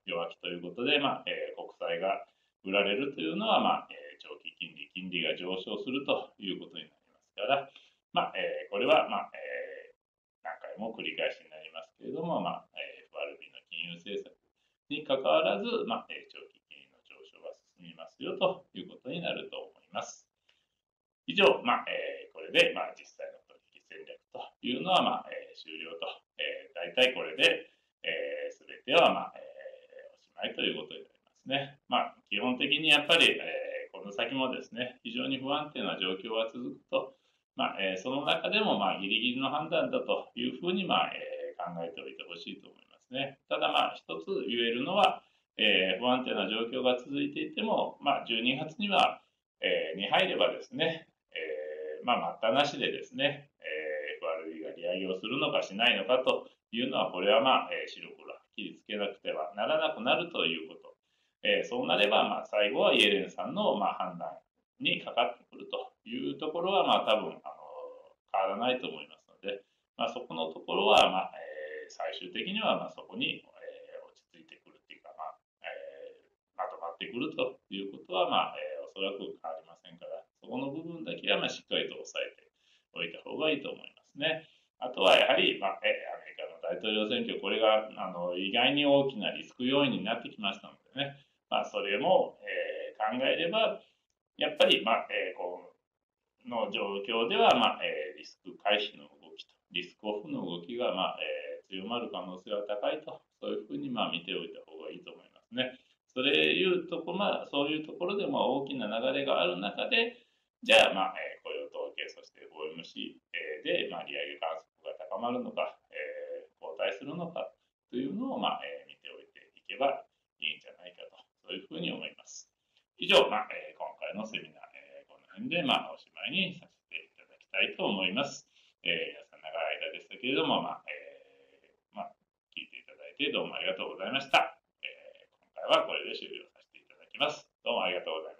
弱気ということで、まあえー、国債が売られるというのは、まあえー、長期金利、金利が上昇するということになりますから、まあえー、これは、まあえー、何回も繰り返しになりますけれども、まあえー、エフアールビー の金融政策にかかわらず、まあえー、長期金利の上昇が進みますよということになると思います。以上、まあえー、これで、まあ、実際の取引戦略というのは、まあえー、終了と、えー、大体これで、えー、全ては、まあえー、おしまいということになりますね。まあ、基本的にやっぱり、えー、この先もですね、非常に不安定な状況が続くと、まあえー、その中でも、まあ、ギリギリの判断だというふうに、まあえー、考えておいてほしいと思いますね。ただ、まあ、一つ言えるのは、えー、不安定な状況が続いていても、まあ、じゅうにがつには、えー、に入ればですね、えー、まあ、待ったなしでですね、えー、エフアールビー が利上げをするのかしないのかというのは、これはまあ、えー、白黒はっきりつけなくてはならなくなるということ。えー、そうなれば、まあ、最後はイエレンさんの、まあ、判断にかかってくるというところは、まあ、多分、あの、変わらないと思いますので、まあ、そこのところは、まあ、えー、最終的には、まあ、そこに、えー、落ち着いてくるっていうか、まあ、えー、まとまってくるということは、まあ、えー、おそらく変わりませんから、そこの部分だけは、まあ、しっかりと押さえておいた方がいいと思いますね。あとはやはり、まあ、えアメリカの大統領選挙、これがあの意外に大きなリスク要因になってきましたのでね、まあ、それも、えー、考えれば、やっぱり、まあえー、この状況では、まあえー、リスク回避の動きと、リスクオフの動きが、まあえー、強まる可能性は高いと、そういうふうに、まあ、見ておいた方がいいと思いますね。それいうとこ、まあ、そういうところでも大きな流れがある中で、じゃあ、まあえー、雇用統計、そして エフオーエムシー で、まあ、利上げ観測が高まるのか、えー、後退するのかというのを、まあえー、見ておいていけばいいんじゃないかと、そういうふうに思います。以上、まあえー、今回のセミナー、えー、この辺で、まあ、おしまいにさせていただきたいと思います。えー、皆さん長い間でしたけれども、まあえーまあ、聞いていただいてどうもありがとうございました。えー、今回はこれで終了させていただきます。どうもありがとうございました。